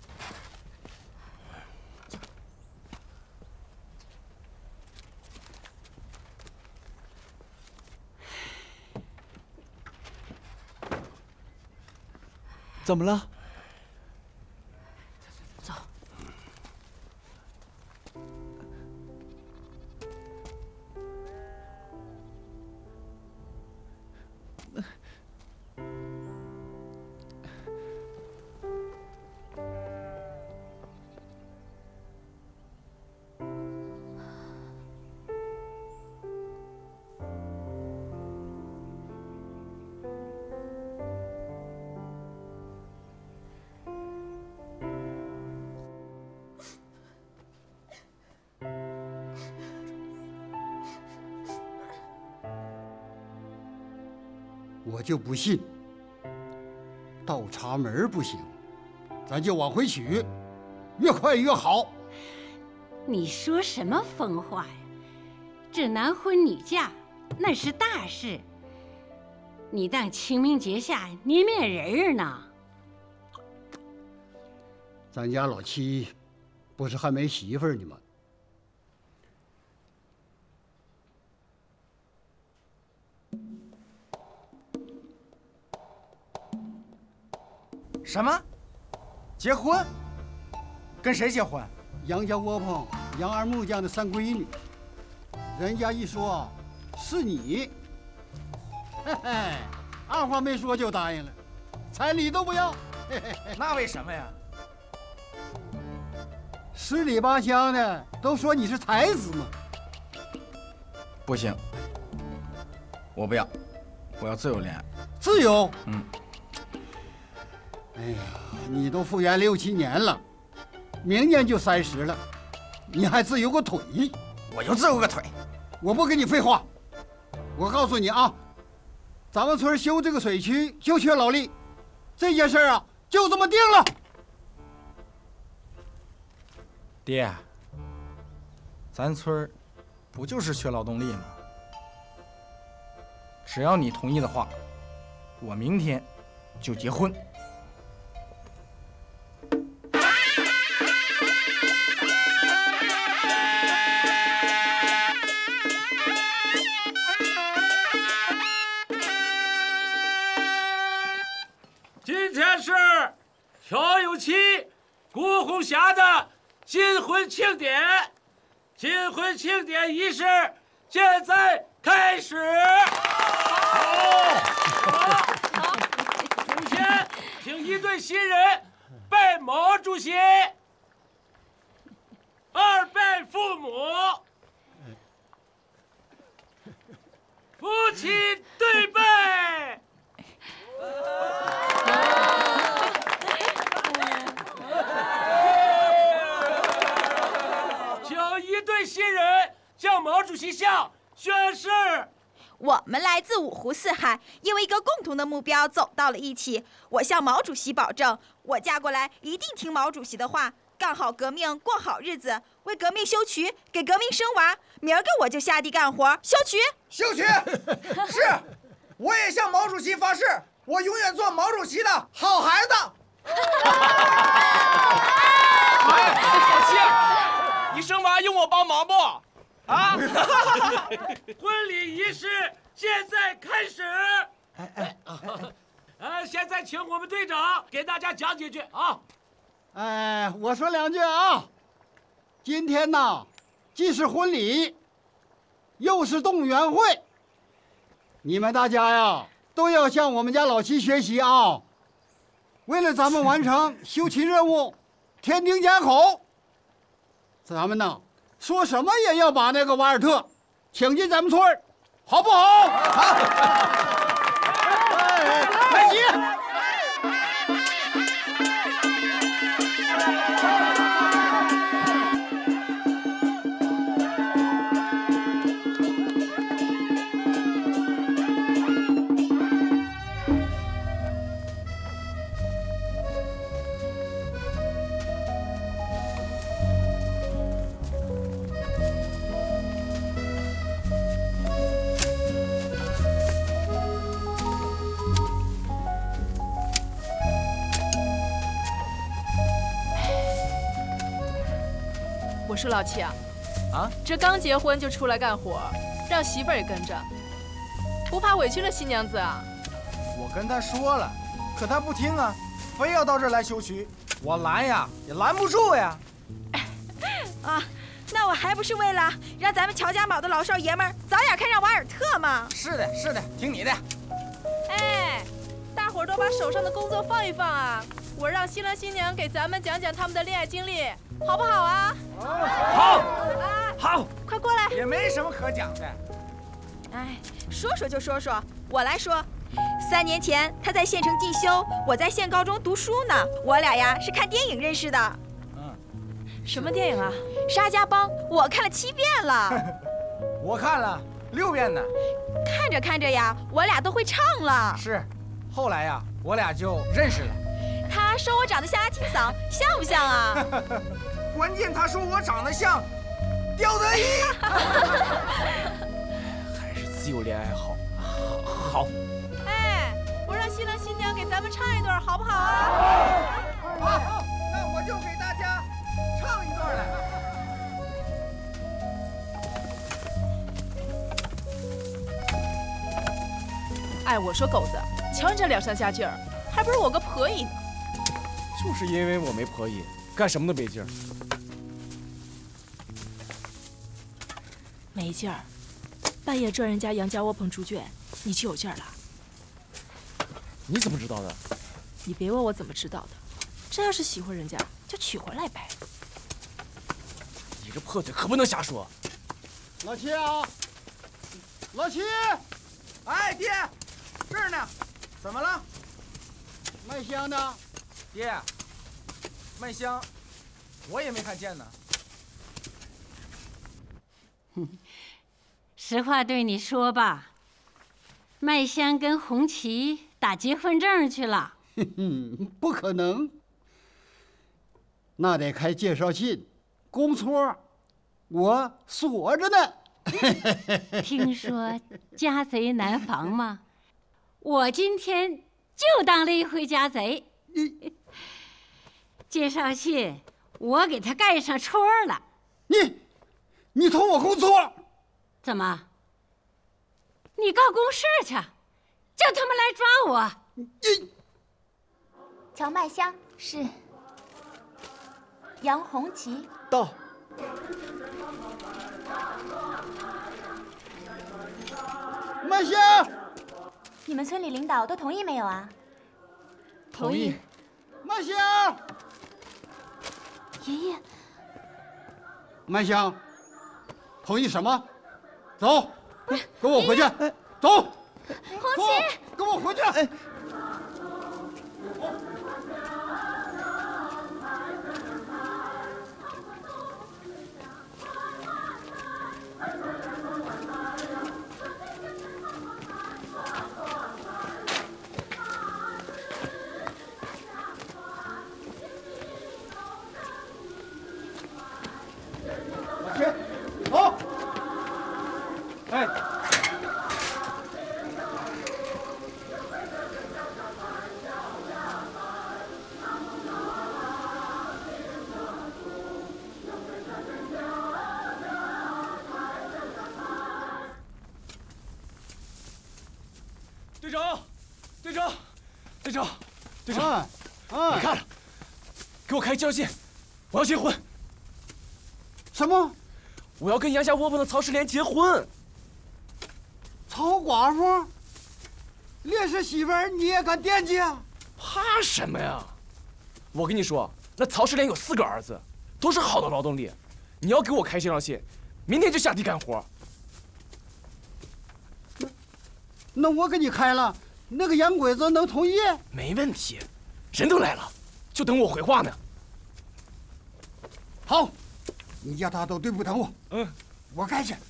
怎么了？ 走。 我就不信倒插门不行，咱就往回娶，越快越好。 你说什么疯话呀？这男婚女嫁那是大事，你当清明节下捏面人呢？ 咱家老七不是还没媳妇儿呢吗？ 什么？结婚？跟谁结婚？ 杨家窝棚杨二木匠的三闺女，人家一说是你，嘿嘿，二话没说就答应了，彩礼都不要。嘿嘿嘿， 那为什么呀？ 十里八乡的都说你是才子嘛。 不行，我不要，我要自由恋爱。 自由？ 嗯。 哎呀，你都复员六七年了，明年就三十了，你还自由个腿？ 我就自由个腿！ 我不跟你废话，我告诉你啊，咱们村修这个水渠就缺劳力，这件事啊就这么定了。 爹，咱村不就是缺劳动力吗？只要你同意的话，我明天就结婚。 今天是调有期顾红霞的金婚庆典，金婚庆典仪式现在开始。好，首先请一对新人拜毛主席，二拜父母，夫妻对拜。请一对新人向毛主席像宣誓。 我们来自五湖四海，因为一个共同的目标走到了一起。我向毛主席保证，我嫁过来一定听毛主席的话，干好革命，过好日子，为革命修渠，给革命生娃。明儿个我就下地干活，修渠。 修渠，是。我也向毛主席发誓，我永远做毛主席的好孩子。 哎，老七，你生娃用我帮忙不？啊！ 婚礼仪式现在开始。哎哎，呃，现在请我们队长给大家讲几句啊。 哎，我说两句啊。 今天呐，既是婚礼，又是动员会，你们大家呀都要向我们家老七学习啊！为了咱们完成修齐任务，添丁加口，咱们呐说什么也要把那个瓦尔特请进咱们村儿，好不好？好。开席。 我说老七啊， 啊， 这刚结婚就出来干活，让媳妇儿也跟着，不怕委屈了新娘子啊？ 我跟他说了，可他不听啊，非要到这儿来修渠，我拦呀也拦不住呀。 啊，那我还不是为了让咱们乔家堡的老少爷们儿早点看上瓦尔特吗？ 是的，是的，听你的。 哎，大伙儿都把手上的工作放一放啊！我让新郎新娘给咱们讲讲他们的恋爱经历，好不好啊？ 好， 啊， 好， 快过来。 也没什么可讲的。 哎，说说就说说，我来说。三年前他在县城进修，我在县高中读书呢。我俩呀是看电影认识的。 嗯， 什么电影啊？ 沙家浜，我看了七遍了。 我看了六遍呢。 看着看着呀，我俩都会唱了。 是，后来呀，我俩就认识了。 他说我长得像阿青嫂，像不像啊？ 关键他说我长得像刁德一。还是自由恋爱好。好。 哎，我让新郎新娘给咱们唱一段，好不好啊？ 好，那我就给大家唱一段来。 哎，我说狗子，瞧你这两上下劲儿，还不如我个婆姨呢。 就是因为我没婆姨，干什么都没劲儿。 没劲儿，半夜转人家杨家窝棚猪圈，你就有劲儿了。 你怎么知道的？ 你别问我怎么知道的，真要是喜欢人家，就娶回来呗。 你这破嘴可不能瞎说。 老七啊，老七， 哎，爹，这儿呢，怎么了？ 麦香呢？ 爹，麦香，我也没看见呢。 实话对你说吧，麦香跟红旗打结婚证去了。 不可能，那得开介绍信，公戳，我锁着呢。 听说家贼难防吗？我今天就当了一回家贼。介绍信我给他盖上戳了。 你，你偷我公戳？ 怎么？你告公事去，叫他们来抓我。 你， 乔麦香是。杨红旗到。 麦香， 你们村里领导都同意没有啊？ 同意。 麦香， 爷爷。 麦香，同意什么？走，跟我回去。走。 红旗， 跟我回去。走。哎。 队长，队长，队长，队长， 啊， 别看了，给我开介绍信，我要结婚。 什么？ 我要跟杨家窝棚的曹世莲结婚。 曹寡妇，烈士媳妇儿你也敢惦记啊？ 怕什么呀？我跟你说，那曹世莲有四个儿子，都是好的劳动力。你要给我开这张信，明天就下地干活。 那那我给你开了，那个洋鬼子能同意？ 没问题，人都来了，就等我回话呢。 好，你叫他都对不等我。 嗯， 我开去。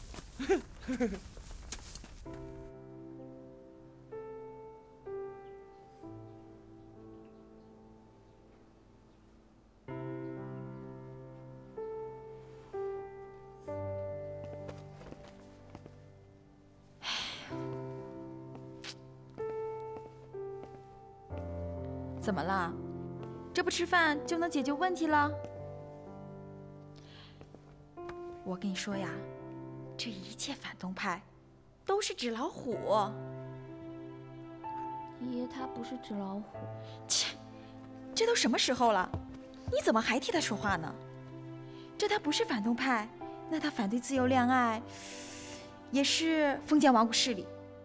怎么了？这不吃饭就能解决问题了？我跟你说呀，这一切反动派都是纸老虎。 爷爷他不是纸老虎。 切，这都什么时候了，你怎么还替他说话呢？这他不是反动派，那他反对自由恋爱，也是封建王国势力。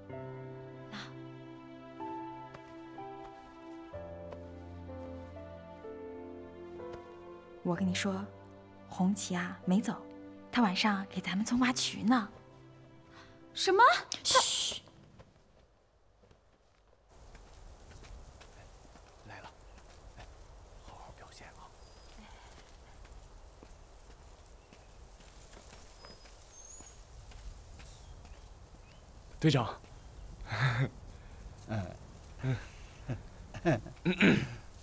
我跟你说，红旗啊没走，他晚上给咱们种挖渠呢。 什么？ 嘘！ 来了，好好表现啊！队长， 嗯嗯嗯。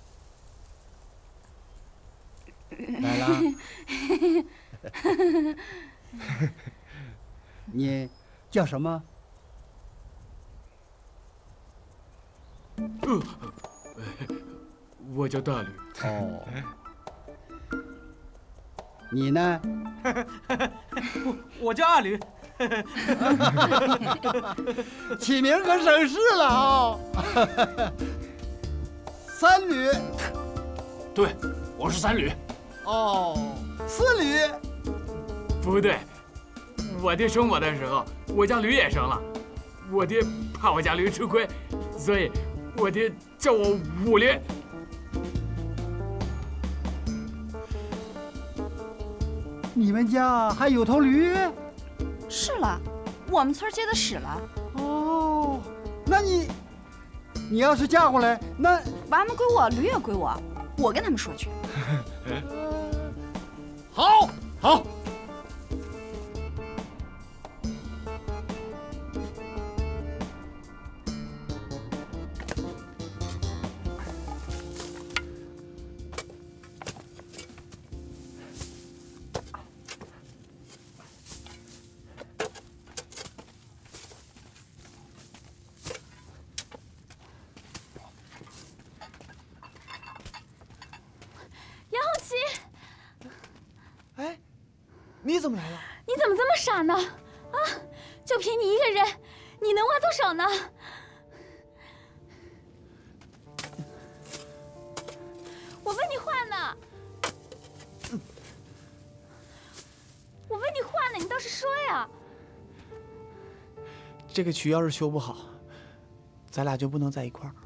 来了，你叫什么？ 呃，我叫大吕。 哦，你呢？ 我我叫阿吕。 起名可省事了啊！三吕。 对，我是三吕。 哦，四吕。 不对，我爹生我的时候，我家驴也生了。我爹怕我家驴吃亏，所以我爹叫我五驴。 你们家还有头驴？ 是了，我们村接的使了。 哦，那你，你要是嫁过来，那娃们归我，驴也归我，我跟他们说去。 好，好。 你怎么来了？ 你怎么这么傻呢？啊，就凭你一个人，你能挖多少呢？我问你话呢，我问你话呢，你倒是说呀！ 这个渠要是修不好，咱俩就不能在一块儿。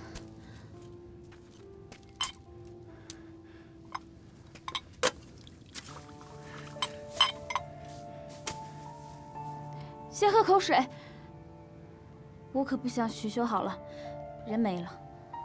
先喝口水，我可不想渠修好了，人没了。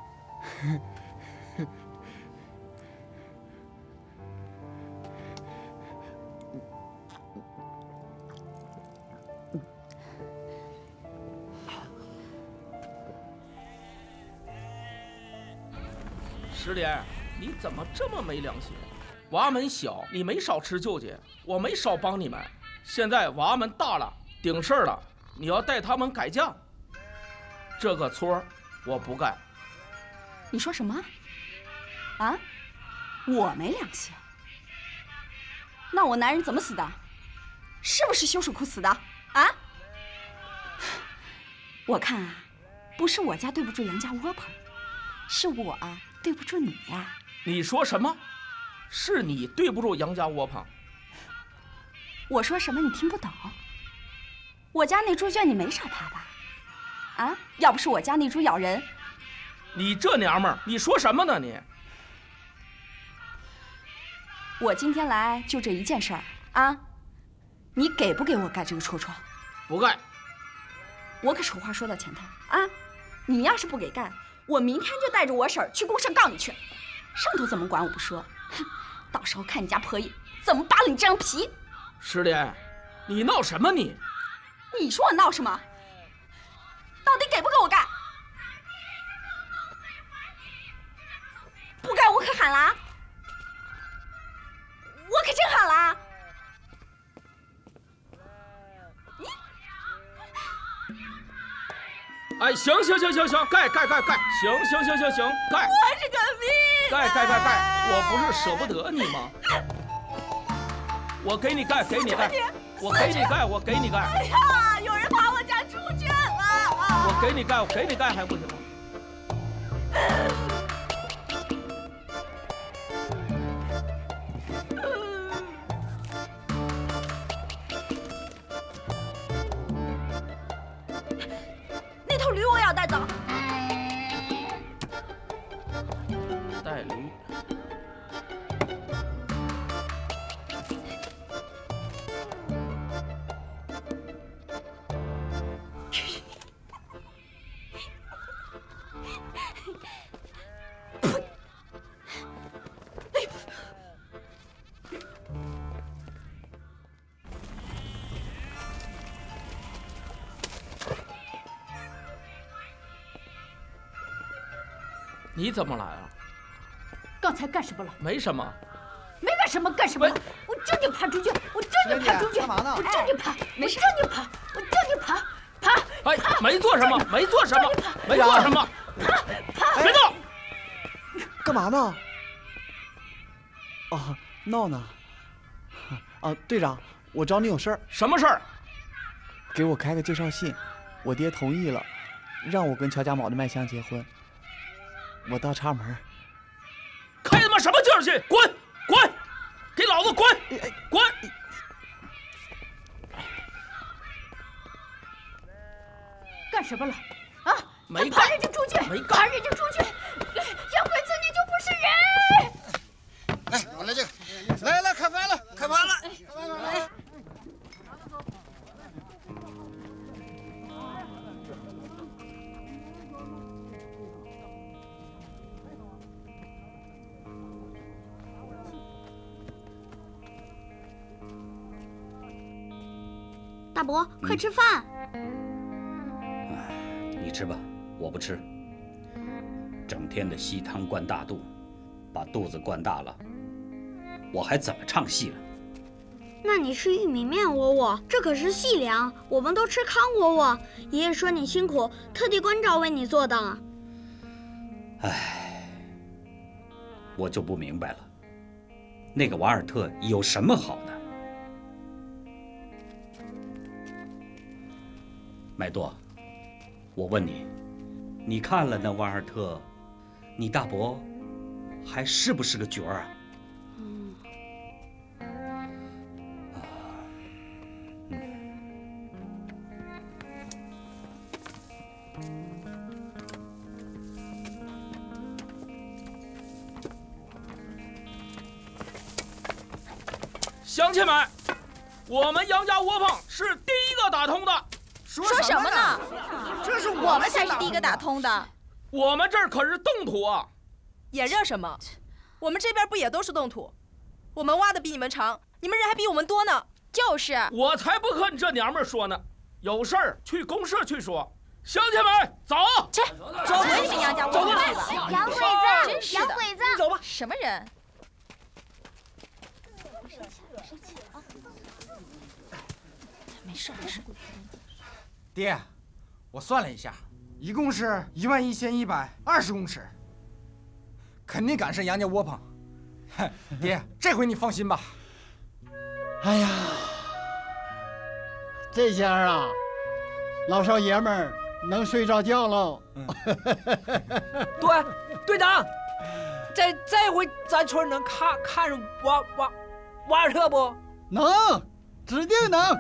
石莲，你怎么这么没良心？娃们小，你没少吃救济，我没少帮你们。现在娃们大了，顶事儿了，你要带他们改嫁，这个错我不干。 你说什么？啊？我没良心？那我男人怎么死的？是不是修水库死的？啊？我看啊，不是我家对不住杨家窝棚，是我啊对不住你呀。 你说什么？是你对不住杨家窝棚？ 我说什么你听不懂？我家那猪圈你没少爬吧？啊，要不是我家那猪咬人， 你这娘们儿，你说什么呢你？ 我今天来就这一件事儿啊，你给不给我盖这个戳戳？ 不盖。 我可是话说到前头啊，你要是不给盖，我明天就带着我婶儿去公社告你去。上头怎么管我不说，哼，到时候看你家婆姨怎么扒了你这张皮。 师弟，你闹什么你？ 你说我闹什么？到底给不给我盖？不盖我可喊了啊！我可真喊了啊！你， 哎，行行行行行，盖盖盖盖，行行行行行，盖。 我是个逼！ 盖盖盖盖，我不是舍不得你吗？我给你盖，给你盖，我给你盖，我给你盖。 哎呀，有人爬我家猪圈了！ 我给你盖，我给你盖还不行吗？ 那头驴我也要带走。 带驴。你怎么来啊？ 刚才干什么了？ 没什么。 没干什么，干什么了？我叫你爬出去，我叫你爬出去，我叫你爬，没事，叫你爬，我叫你爬，爬。 哎，没做什么，没做什么，没做什么， 爬爬， 别动！ 干嘛呢？哦，闹呢。啊，队长，我找你有事儿。 什么事儿？ 给我开个介绍信，我爹同意了，让我跟乔家堡的麦香结婚。我到插门。 开他妈什么介绍信？滚滚，给老子滚滚！ 干什么了？啊！ 没爬人家猪圈， 没爬人家猪圈，洋鬼子你就不是人！ 来，我来这个，来来，开饭了，开饭了，来。 大伯，快吃饭！ 你吃吧，我不吃。整天的稀汤灌大肚，把肚子灌大了，我还怎么唱戏了？ 那你吃玉米面窝窝，这可是细粮，我们都吃糠窝窝。爷爷说你辛苦，特地关照为你做的。 唉，我就不明白了，那个瓦尔特有什么好的？麦多，我问你，你看了那瓦尔特，你大伯还是不是个角儿啊？ 嗯。 乡亲们，我们杨家窝棚是第一个打通的。 说什么呢？ 这是我们才是第一个打通的。 我们这儿可是冻土啊！ 眼热什么？我们这边不也都是冻土？我们挖的比你们长，你们人还比我们多呢。 就是。 我才不和你这娘们说呢，有事儿去公社去说。乡亲们，走！ 去，走！我也是杨家窝棚的。 洋鬼子， 真是的。 洋鬼子， 走吧。什么人？没事没事。 爹，我算了一下，一共是一万一千一百二十公尺，肯定赶上杨家窝棚。爹，这回你放心吧。 哎呀，这下啊，老少爷们儿能睡着觉喽。 对，队长，这这回咱村能看看上瓦瓦瓦尔特不？ 能， 指定能。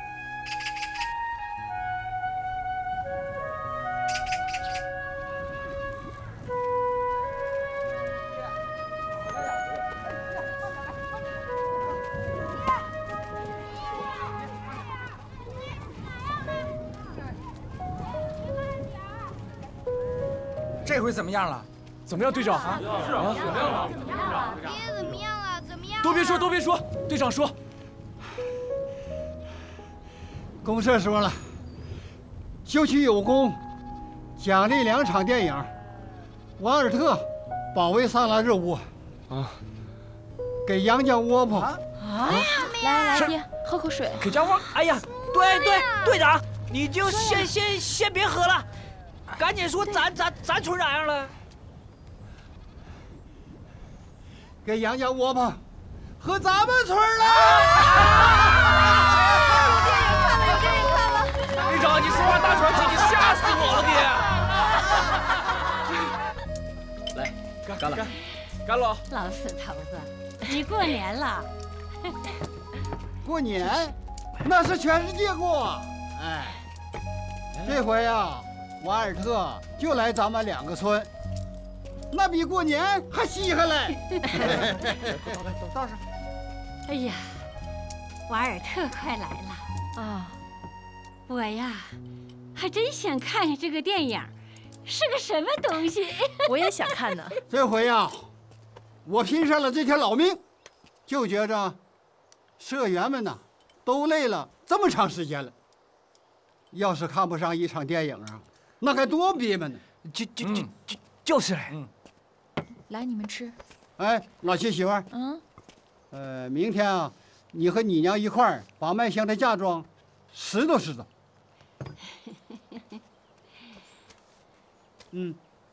这回怎么样了？ 怎么样，队长？ 啊， 是啊，怎么样了？ 怎么样了？爹怎么样了？怎么样？ 都别说，都别说，队长说。 公社说了，秀区有功，奖励两场电影。瓦尔特保卫萨拉热窝，啊，给杨家窝棚。 啊！来来，爹，喝口水。 给家伙，哎呀，对对，队长，你就先先先别喝了。赶紧说咱咱咱村咋样了？ 给杨家窝棚和咱们村了。 队长，你说话大喘气，你吓死我来， 了干了， 干了！ 老死头子，你过年了？ 过年，那是全世界过。哎，这回呀。瓦尔特就来咱们两个村，那比过年还稀罕嘞。 走道上。 哎呀，瓦尔特快来了啊！ 我呀，还真想看看这个电影是个什么东西。 我也想看呢。 这回呀，我拼上了这条老命，就觉着社员们呐都累了这么长时间了，要是看不上一场电影啊。那该多憋闷呢！ 就就就就就是嗯，来，你们吃。 哎，老七媳妇儿， 嗯， 呃，明天啊，你和你娘一块儿把麦香的嫁妆拾掇拾掇。嗯。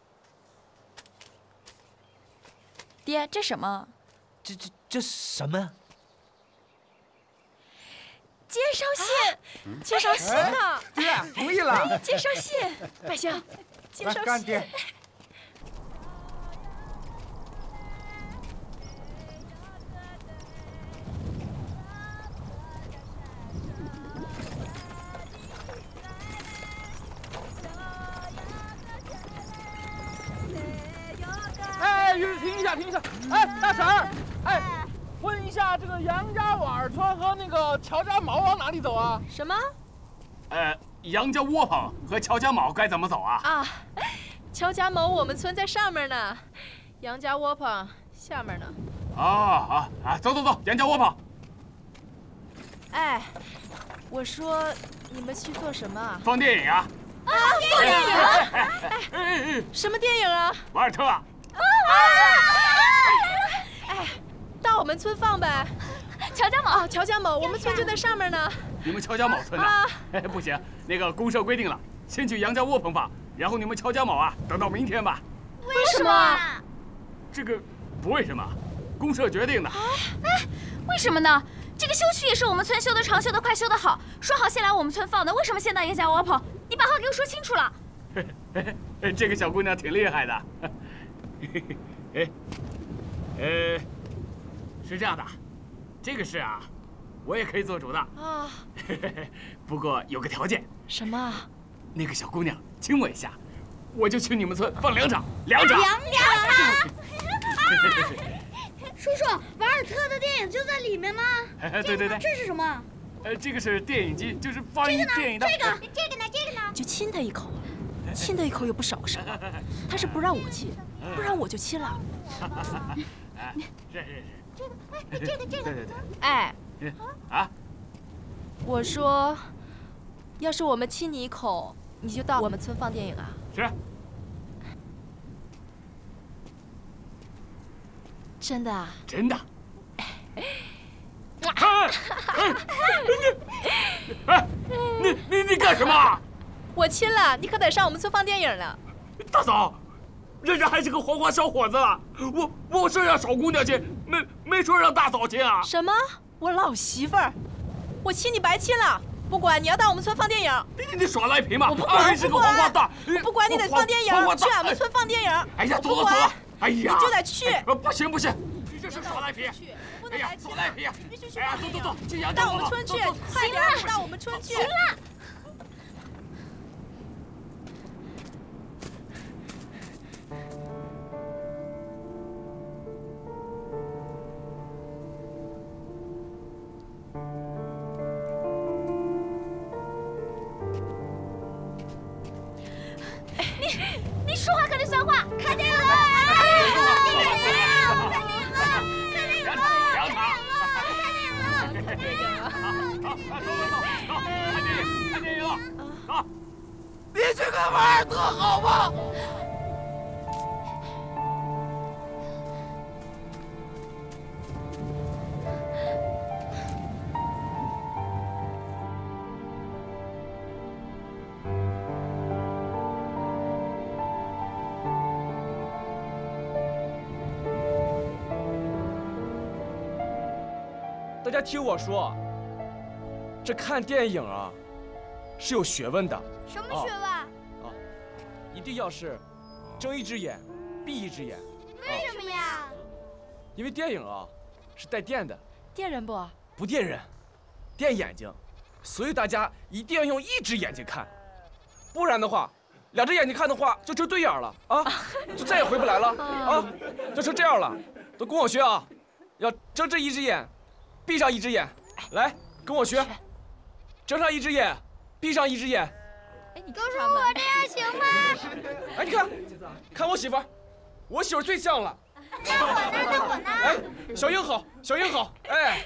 爹，这什么？ 这这这什么？ 介绍信，介绍信呢？ 爹，同意了。 介绍信，麦香，介绍信。 干爹。 哎，停一下，停一下！哎，大婶儿，哎。问一下，这个杨家瓦尔村和那个乔家毛往哪里走啊？ 什么？ 呃，杨家窝棚和乔家卯该怎么走啊？ 啊，乔家卯我们村在上面呢，杨家窝棚下面呢。 啊啊啊！走走走，杨家窝棚。 哎，我说你们去做什么啊？ 放电影啊！ 啊，放电影！哎，什么电影啊？ 瓦尔特。啊！ 哎。到我们村放呗， 乔家卯， 乔家卯，我们村就在上面呢。 你们乔家卯村呢？啊，哎，不行，那个公社规定了，先去杨家窝棚放，然后你们乔家卯啊，等到明天吧。 为什么？ 这个不为什么，公社决定的。 哎，为什么呢？这个修区也是我们村修的长、修的快、修的好，说好先来我们村放的，为什么先到杨家窝棚？你把话给我说清楚了。 哎，这个小姑娘挺厉害的。哎，呃。是这样的，这个事啊，我也可以做主的啊。不过有个条件。 什么？ 那个小姑娘亲我一下，我就去你们村放两场，两场。 两两场。叔叔，瓦尔特的电影就在里面吗？ 对对对。 这是什么？ 呃，这个是电影机，就是放映电影的。 这个呢？这个呢？这个呢？ 就亲他一口，亲他一口又不少什么。他是不让我亲，不然我就亲了。 是是是。 这个，哎，这个，这个， 对对对， 哎， 啊， 我说，要是我们亲你一口，你就到我们村放电影啊？ 是。 真的啊？ 真的。哎，哎，你你你干什么？ 我亲了，你可得上我们村放电影了。 大嫂。人家还是个黄花小伙子了，我我是让小姑娘亲，没没说让大嫂亲啊！ 什么？我老媳妇儿，我亲你白亲了，不管你要到我们村放电影。 你你耍赖皮嘛！ 我不管， 是个黄花大， 我不管你得放电影，去俺们村放电影。 哎呀，走了走了，哎呀， 你就得去。 不行不行，你这是耍赖皮！ 们来去了，必须去哎呀，走走走，去阳到我们村去，快点到我们村去。行了。 你说话可得算话！看电影了！看电影了！看电影了！看电影了！看电影了！ 好，走走走，走，看电影，看电影了，走。 你去看瓦尔特好吗？ 大家听我说，这看电影啊，是有学问的。 什么学问？ 啊，一定要是睁一只眼闭一只眼。 为什么呀？ 因为电影啊是带电的， 电人不？ 不电人，电眼睛，所以大家一定要用一只眼睛看，不然的话，两只眼睛看的话就成对眼了啊，就再也回不来了啊，就成这样了。都跟我学啊，要睁这一只眼。闭上一只眼，来跟我学，睁上一只眼，闭上一只眼。 哎，你都说我这样行吗？ 哎，你看，看我媳妇儿，我媳妇儿最像了。 那我呢？那我呢？ 哎，小英好，小英好，哎。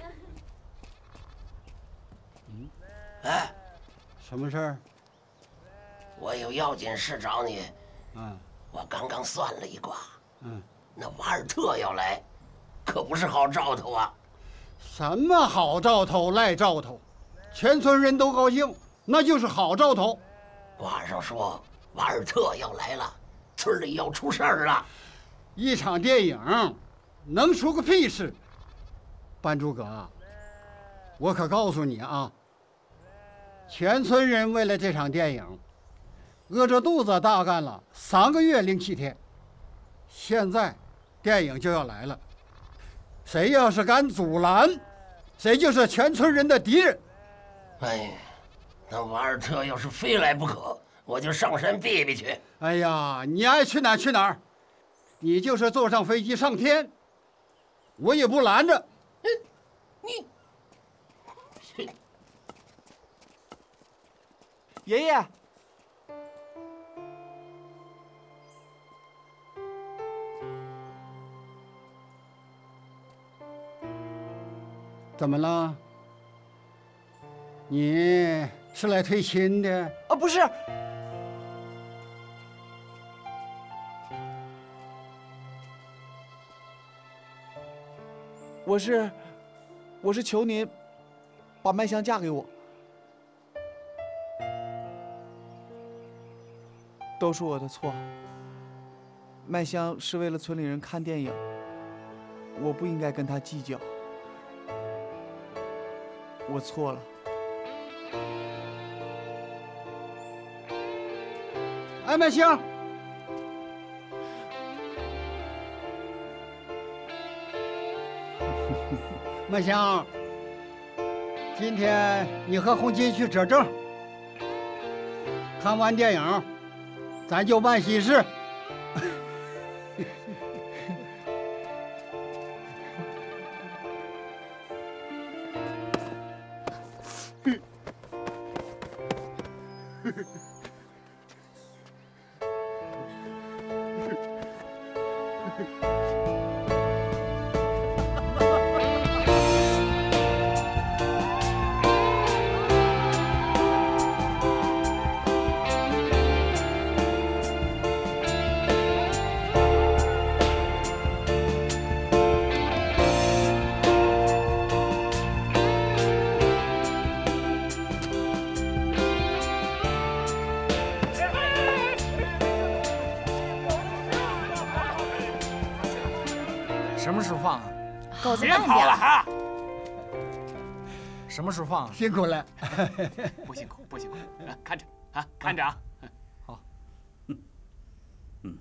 嗯，哎， 什么事儿？ 我有要紧事找你。 嗯， 我刚刚算了一卦。 嗯， 那瓦尔特要来，可不是好兆头啊。 什么好兆头赖兆头，全村人都高兴，那就是好兆头。 卦上说瓦尔特要来了，村里要出事儿了。 一场电影能出个屁事？班主葛，我可告诉你啊，全村人为了这场电影，饿着肚子大干了三个月零七天。现在电影就要来了。谁要是敢阻拦，谁就是全村人的敌人。 哎呀，那瓦尔特要是非来不可，我就上山避避去。 哎呀，你爱去哪儿去哪儿，你就是坐上飞机上天，我也不拦着。 你， 爷爷。 怎么了？你是来推亲的？ 啊，不是。我是，我是求您把麦香嫁给我。都是我的错。麦香是为了村里人看电影，我不应该跟她计较。我错了。 哎，麦香，麦香，今天你和红金去折正，看完电影，咱就办喜事。 什么时候放啊？ 狗子别跑了哈！ 什么时候放啊？ 辛苦了， 不辛苦不辛苦，看着啊，看着啊。 好。 嗯。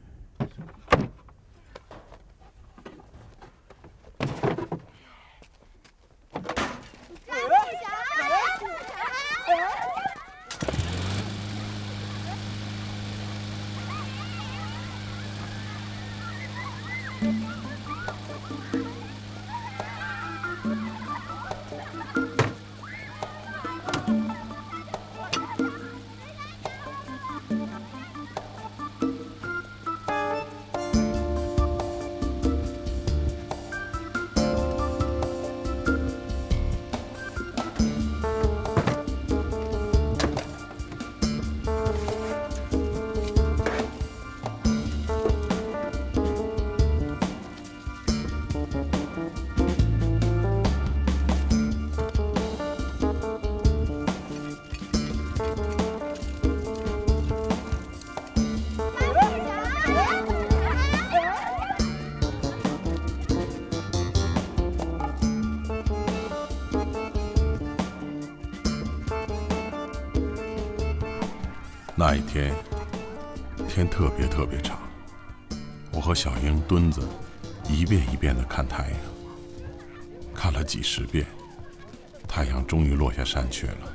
那一天，天特别特别长，我和小英、墩子一遍一遍地看太阳，看了几十遍，太阳终于落下山去了。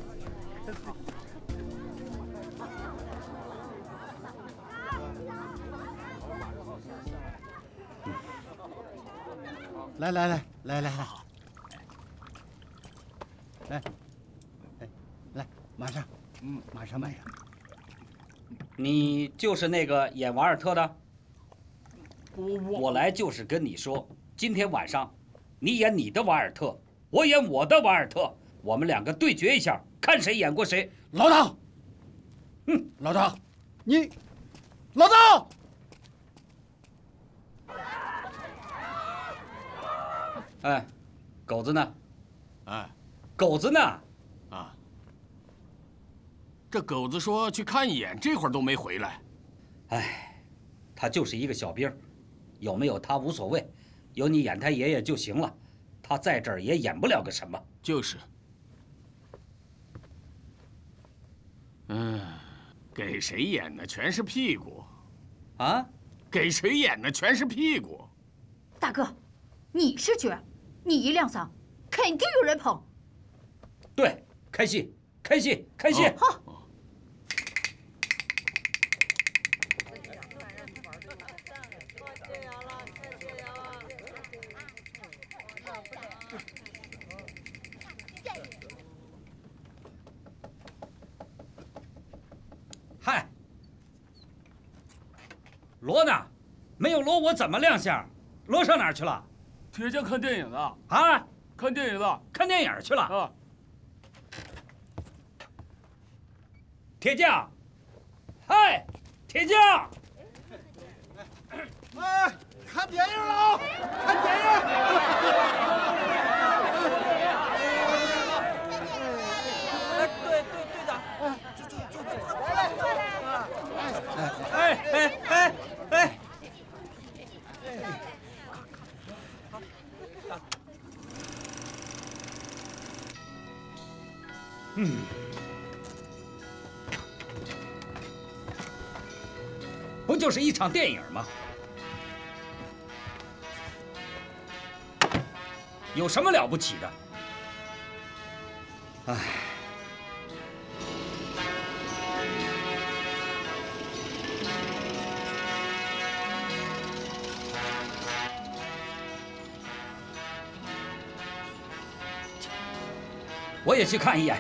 来来来来来来，来，哎，来，马上，嗯，马上马上。 你就是那个演瓦尔特的？ 我我我来就是跟你说，今天晚上，你演你的瓦尔特，我演我的瓦尔特，我们两个对决一下，看谁演过谁。 老大，嗯，老大，你，老大。 哎，狗子呢？ 哎， 狗子呢？ 啊，这狗子说去看一眼，这会儿都没回来。 哎，他就是一个小兵，有没有他无所谓，有你演他爷爷就行了。他在这儿也演不了个什么。 就是。嗯，给谁演的全是屁股。 啊？ 给谁演的全是屁股。 大哥，你是角，你一亮嗓，肯定有人捧。 对，开戏，开戏，开戏！ 好。 嗨，罗呢？没有罗，我怎么亮相？罗上哪儿去了？ 铁匠看电影了。 啊？ 看电影了？ 看电影去了？ 啊。 铁匠，嗨，铁匠！ 哎，看电影了，看电影！ 哎，对对对的，就就就来来，哎哎哎哎！ 嗯。不就是一场电影吗？有什么了不起的？唉，我也去看一眼。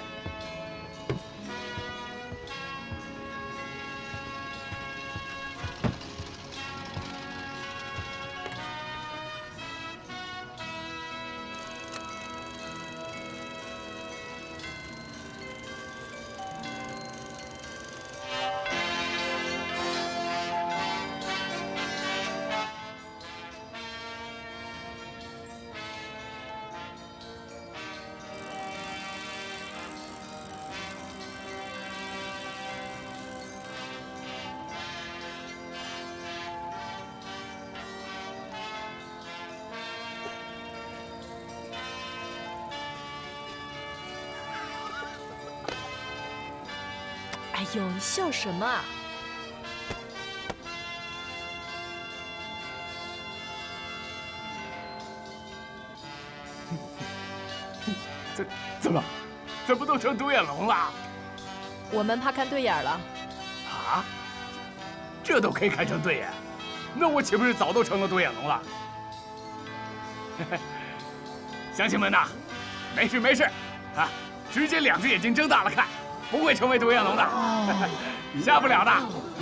哎呦，你笑什么啊？ 怎怎么，怎么都成独眼龙了？ 我们怕看对眼了。 啊？这都可以看成对眼？ 那我岂不是早都成了独眼龙了？乡亲们呐，没事没事，啊，直接两只眼睛睁大了看，不会成为独眼龙的，瞎不了的。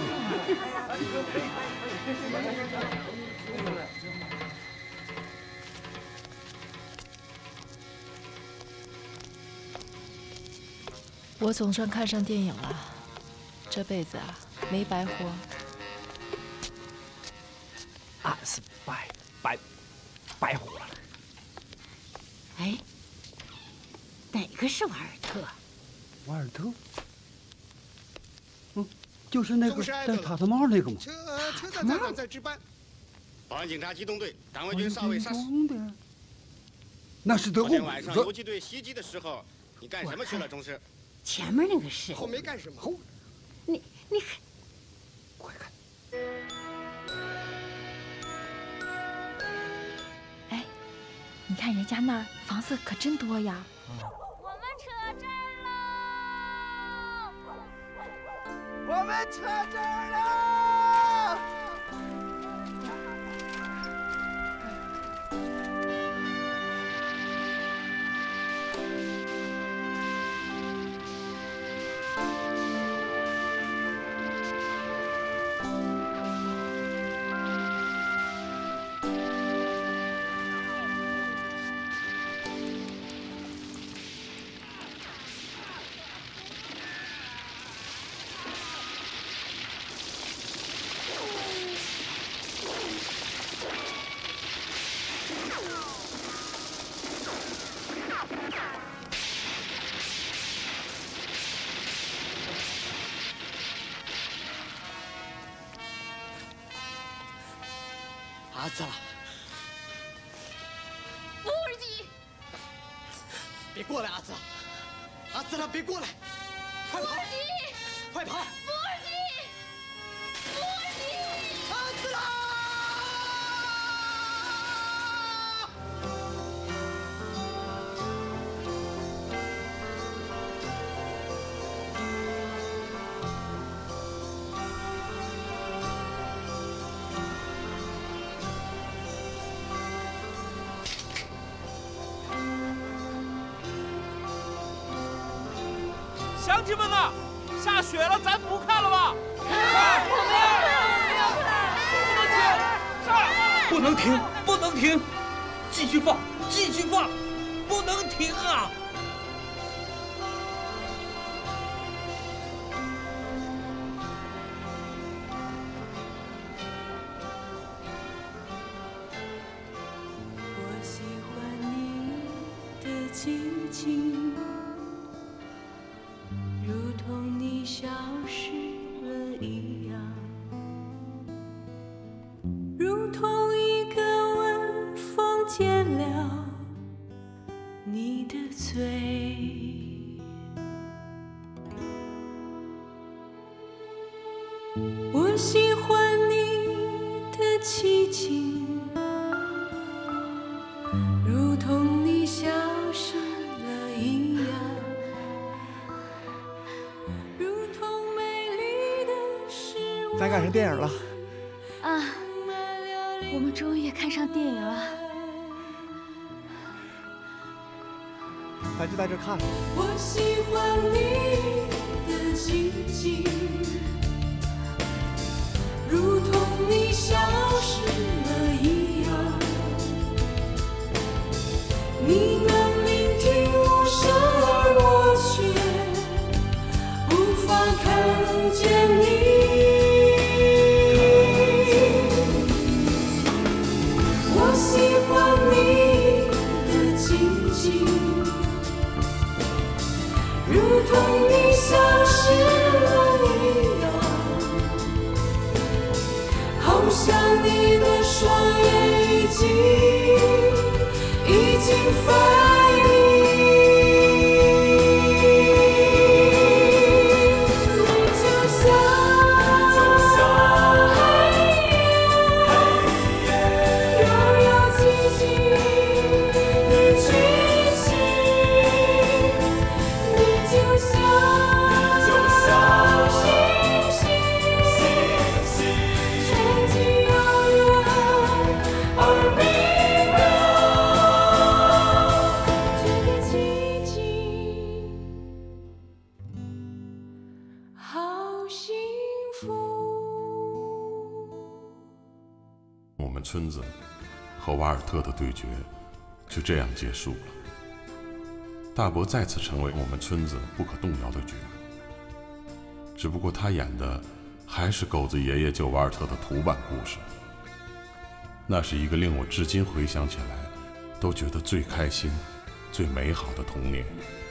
我总算看上电影了，这辈子啊没白活。 俺是白白白活了。 哎，哪个是瓦尔特？ 瓦尔特？嗯，就是那个戴塔特帽那个吗？ 车车站长在值班。保安警察机动队党卫军少尉沙士。 那是德国。昨天晚上游击队袭击的时候，你干什么去了，中士？ 前面那个是。 后没干什么。 后。 你你。 快看。 哎，你看人家那儿房子可真多呀。 我们扯这儿了。我们扯这儿了。 阿兹拉， 布尔吉， 别过来，阿兹拉，阿兹拉，别过来，快跑！快跑！ 布尔吉，布尔吉， 阿兹拉！ 乡亲们呐，下雪了，咱不看了吧？看！ 不能停！不能停！继续放！继续放！不能停啊！ 我喜欢你的静静。如同你消失了一样，如同一个吻封缄了你的嘴。我喜欢你的寂静，如同你消失了一样。 咱赶上电影了啊！我们终于也看上电影了， 咱就在这看了。 我喜欢你的静静，如同你消失了一样。你能聆听无声，而我却无法看见你。我喜欢你的静静，如同你消失了一样，好像你的双眼已经已经分离。你就像星星，全景悠我们村子和瓦尔特的对决就这样结束了。大伯再次成为我们村子不可动摇的角，只不过他演的还是狗子爷爷救瓦尔特的土版故事。那是一个令我至今回想起来都觉得最开心、最美好的童年。